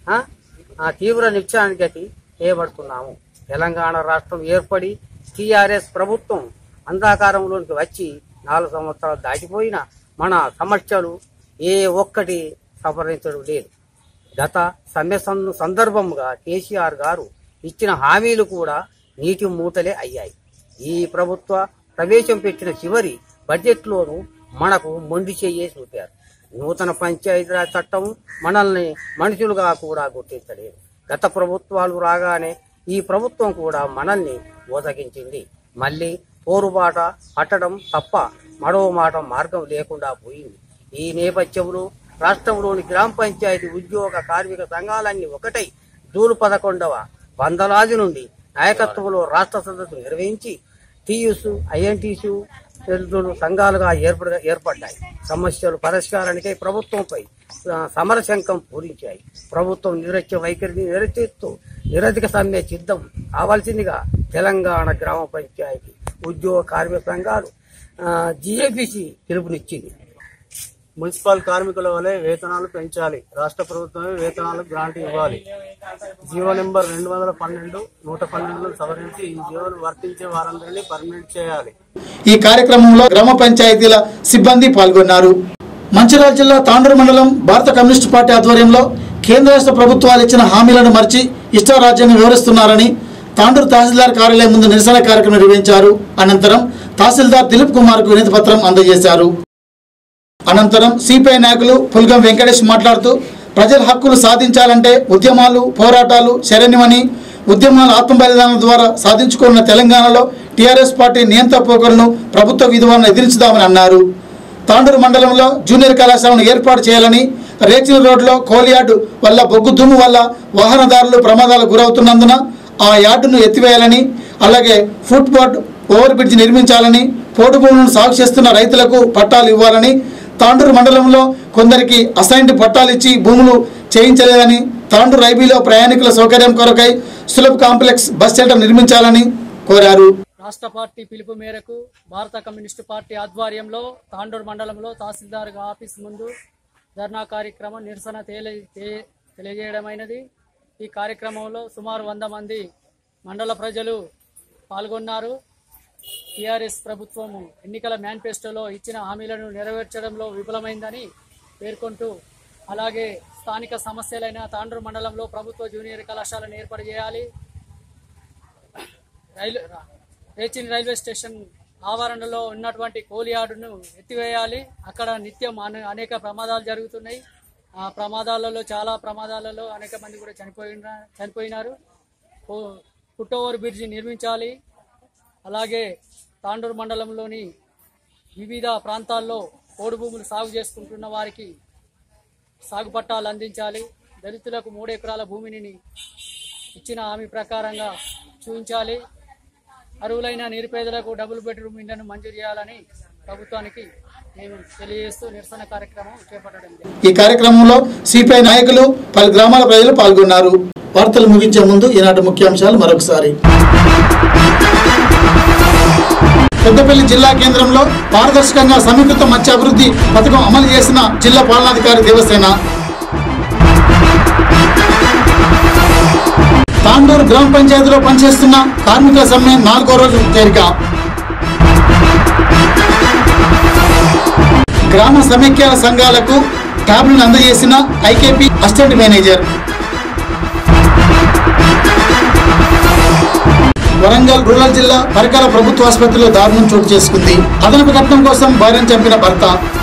తీవ్ర నిత్యానికి చేయబడుతున్నాము. తెలంగాణ రాష్ట్రం ఏర్పడి టీఆర్ఎస్ ప్రభుత్వం అంధకారంలోకి వచ్చి నాలుగు సంవత్సరాలు దాటిపోయిన మన సమస్యలు ఏ ఒక్కటి సవరించడం లేదు. గత సమ్మె సందర్భంగా కేసీఆర్ గారు ఇచ్చిన హామీలు కూడా నీటి మూటలే అయ్యాయి. ఈ ప్రభుత్వ ప్రవేశం పెట్టిన చివరి బడ్జెట్లోనూ మనకు మొండి చెయ్యే చూపారు. నూతన పంచాయతీరాజ్ చట్టం మనల్ని మనుషులుగా కూడా గుర్తించలేదు. గత ప్రభుత్వాలు రాగానే ఈ ప్రభుత్వం కూడా మనల్ని ఓదగించింది. మళ్ళీ పోరుబాట పట్టడం తప్ప మరో మాట మార్గం లేకుండా పోయింది. ఈ నేపథ్యంలో రాష్ట్రంలోని గ్రామ పంచాయతీ ఉద్యోగ కార్మిక సంఘాలన్నీ ఒకటై జూన్ పదకొండవ వందలాది నుండి నాయకత్వంలో రాష్ట్ర సదస్సు నిర్వహించి టీయూసు ఐఎన్టీసు సంఘాలుగా ఏర్పడ ఏర్పడ్డాయి. సమస్యలు పరిష్కారానికై ప్రభుత్వంపై సమరశంఖం పూరించాయి. ప్రభుత్వం నిరక్ష్య వైఖరిని నిరసిస్తూ నిరధిక సమ్మె సిద్ధం కావాల్సిందిగా తెలంగాణ గ్రామ పంచాయతీ ఉద్యోగ కార్మిక సంఘాలు జిఏపిసి పిలుపునిచ్చింది. మున్సిపల్ కార్మికుల వలె వేతనాలు పెంచాలి. రాష్ట్ర ప్రభుత్వమే వేతనాలకు గ్రాంట్ ఇవ్వాలి. జీవో నెంబర్ రెండు వందల పన్నెండు నూట పన్నెండును సవరించి ఈ జీవోను వర్తించే వారందరినీ పర్మనెంట్ చేయాలి. ఈ కార్యక్రమంలో గ్రామ పంచాయతీల సిబ్బంది పాల్గొన్నారు. మంచిర్యాల జిల్లా తాండూరు మండలం భారత కమ్యూనిస్టు పార్టీ ఆధ్వర్యంలో కేంద్ర రాష్ట్ర ప్రభుత్వాలు ఇచ్చిన హామీలను మర్చి ఇష్టారాజ్యంగా వివరిస్తున్నారని తాండూరు తహసీల్దార్ కార్యాలయం ముందు నిరసన కార్యక్రమం నిర్వహించారు. అనంతరం తహసీల్దార్ దిలీప్ కుమార్ కు వినతి పత్రం అందజేశారు. అనంతరం సిపిఐ నాయకులు పుల్గం వెంకటేష్ మాట్లాడుతూ, ప్రజల హక్కులు సాధించాలంటే ఉద్యమాలు పోరాటాలు శరణ్యమని, ఉద్యమాల ఆత్మ బలిదానం ద్వారా సాధించుకున్న తెలంగాణలో టీఆర్ఎస్ పార్టీ నియంత్రణ పోకలను ప్రభుత్వ విధానాలను ఎదిరించుదామని అన్నారు. తాండూరు మండలంలో జూనియర్ కళాశాలను ఏర్పాటు చేయాలని, రేచిన రోడ్లో కోలియార్డు వల్ల బొగ్గు దుమ్ము వల్ల వాహనదారులు ప్రమాదాలకు గురవుతున్నందున ఆ యార్డును ఎత్తివేయాలని, అలాగే ఫుట్పాత్ ఓవర్ బ్రిడ్జ్ నిర్మించాలని, పోటు భూములను సాగు చేస్తున్న రైతులకు పట్టాలు ఇవ్వాలని, తాండూరు మండలంలో కొందరికి అసైన్డ్ పట్టాలు ఇచ్చి భూములు చేయించలేదని, తాండూరు రైబీలో ప్రయాణికుల సౌకర్యం కొరకై సులభ కాంప్లెక్స్ బస్ సెంటర్ నిర్మించాలని కోరారు. రాష్ట్ర పార్టీ పిలుపు మేరకు భారత కమ్యూనిస్టు పార్టీ ఆధ్వర్యంలో తాండూరు మండలంలో తహసీల్దార్ ఆఫీస్ ముందు ధర్నా కార్యక్రమం నిరసన తెలియజేయడమైనది. ఈ కార్యక్రమంలో సుమారు వంద మంది మండల ప్రజలు పాల్గొన్నారు. టీఆర్ఎస్ ప్రభుత్వం ఎన్నికల మేనిఫెస్టోలో ఇచ్చిన హామీలను నెరవేర్చడంలో విఫలమైందని పేర్కొంటూ, అలాగే స్థానిక సమస్యలైన తాండూరు మండలంలో ప్రభుత్వ జూనియర్ కళాశాలను ఏర్పాటు చేయాలి, రైలు రేచిన్ రైల్వే స్టేషన్ ఆవరణలో ఉన్నటువంటి కోలియార్డును ఎత్తివేయాలి. అక్కడ నిత్యం అనేక ప్రమాదాలు జరుగుతున్నాయి. ఆ ప్రమాదాలలో చాలా ప్రమాదాలలో అనేక మంది కూడా చనిపోయిన చనిపోయినారు ఫుట్ ఓవర్ బ్రిడ్జి నిర్మించాలి. అలాగే తాండూరు మండలంలోని వివిధ ప్రాంతాల్లో పోడు భూములు సాగు చేసుకుంటున్న వారికి సాగు పట్టాలు అందించాలి. దళితులకు మూడు ఎకరాల భూమిని ఇచ్చిన హామీ ప్రకారంగా చూపించాలి. అర్హులైన నిరుపేదలకు డబుల్ బెడ్రూమ్ ఇళ్లను మంజూరు చేయాలని ప్రభుత్వానికి మేము తెలియజేస్తూ నిరసన కార్యక్రమం చేపట్టడం జరిగింది. ఈ కార్యక్రమంలో సిపిఐ నాయకులు పలు గ్రామాల ప్రజలు పాల్గొన్నారు. వార్తలు ముగించే ముందు ఈనాటి ముఖ్యాంశాలు మరొకసారి. పెద్దపల్లి జిల్లా కేంద్రంలో పారదర్శకంగా సమీకృత మత్స్యాభివృద్ధి పథకం అమలు చేసిన జిల్లా పాలనాధికారి దేవసేన. తాండూరు గ్రామ పంచాయతీలో పనిచేస్తున్న కార్మికుల సమ్మె నాలుగో రోజు చేరిక. గ్రామ సమైక్య సంఘాలకు ట్యాబ్లను అందజేసిన IKP assistant manager. Warangal rural జిల్లా పరికర ప్రభుత్వ ఆసుపత్రిలో దారుణం చోటు చేసుకుంది. అదనపు కట్నం కోసం భార్యను చంపిన భర్త.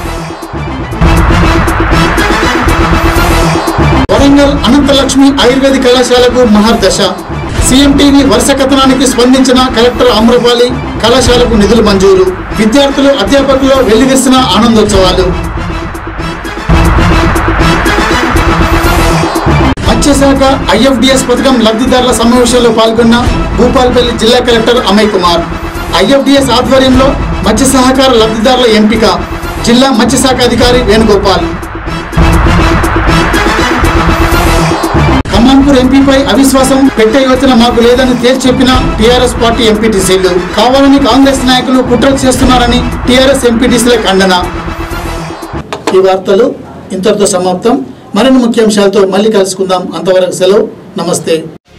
వరంగల్ అనంతలక్ష్మి ఆయుర్వేదిక్ కళాశాలకు మహర్దశ. సీఎం టీవీ వరుస కథనానికి స్పందించిన కలెక్టర్ ఆమ్రపాలి. కళాశాలకు నిధులు మంజూరు. విద్యార్థులు అధ్యాపకులు వెల్లివిస్తున్న ఆనందోత్సవాలు. మత్స్యశాఖ ఐఎఫ్డిఎస్ పథకం లబ్ధిదారుల సమావేశంలో పాల్గొన్న భూపాల్పల్లి జిల్లా కలెక్టర్ అమయ్ కుమార్. ఐఎఫ్డిఎస్ ఆధ్వర్యంలో మత్స్య సహకార లబ్ధిదారుల ఎంపిక. జిల్లా మత్స్యశాఖ అధికారి వేణుగోపాల్. ఖమ్మంపూర్ ఎంపీపై అవిశ్వాసం పెట్టే యోచన మాకు లేదని తేల్చి చెప్పిన టీఆర్ఎస్ పార్టీ ఎంపీటీసీలు. కావాలని కాంగ్రెస్ నాయకులు కుట్రలు చేస్తున్నారని టీఆర్ఎస్ ఎంపీటీసీల ఖండన. ఈ వార్తలు ఇంతటితో సమాప్తం. మరిన్ని ముఖ్యాంశాలతో మళ్ళీ కలుసుకుందాం. అంతవరకు సెలవు. నమస్తే.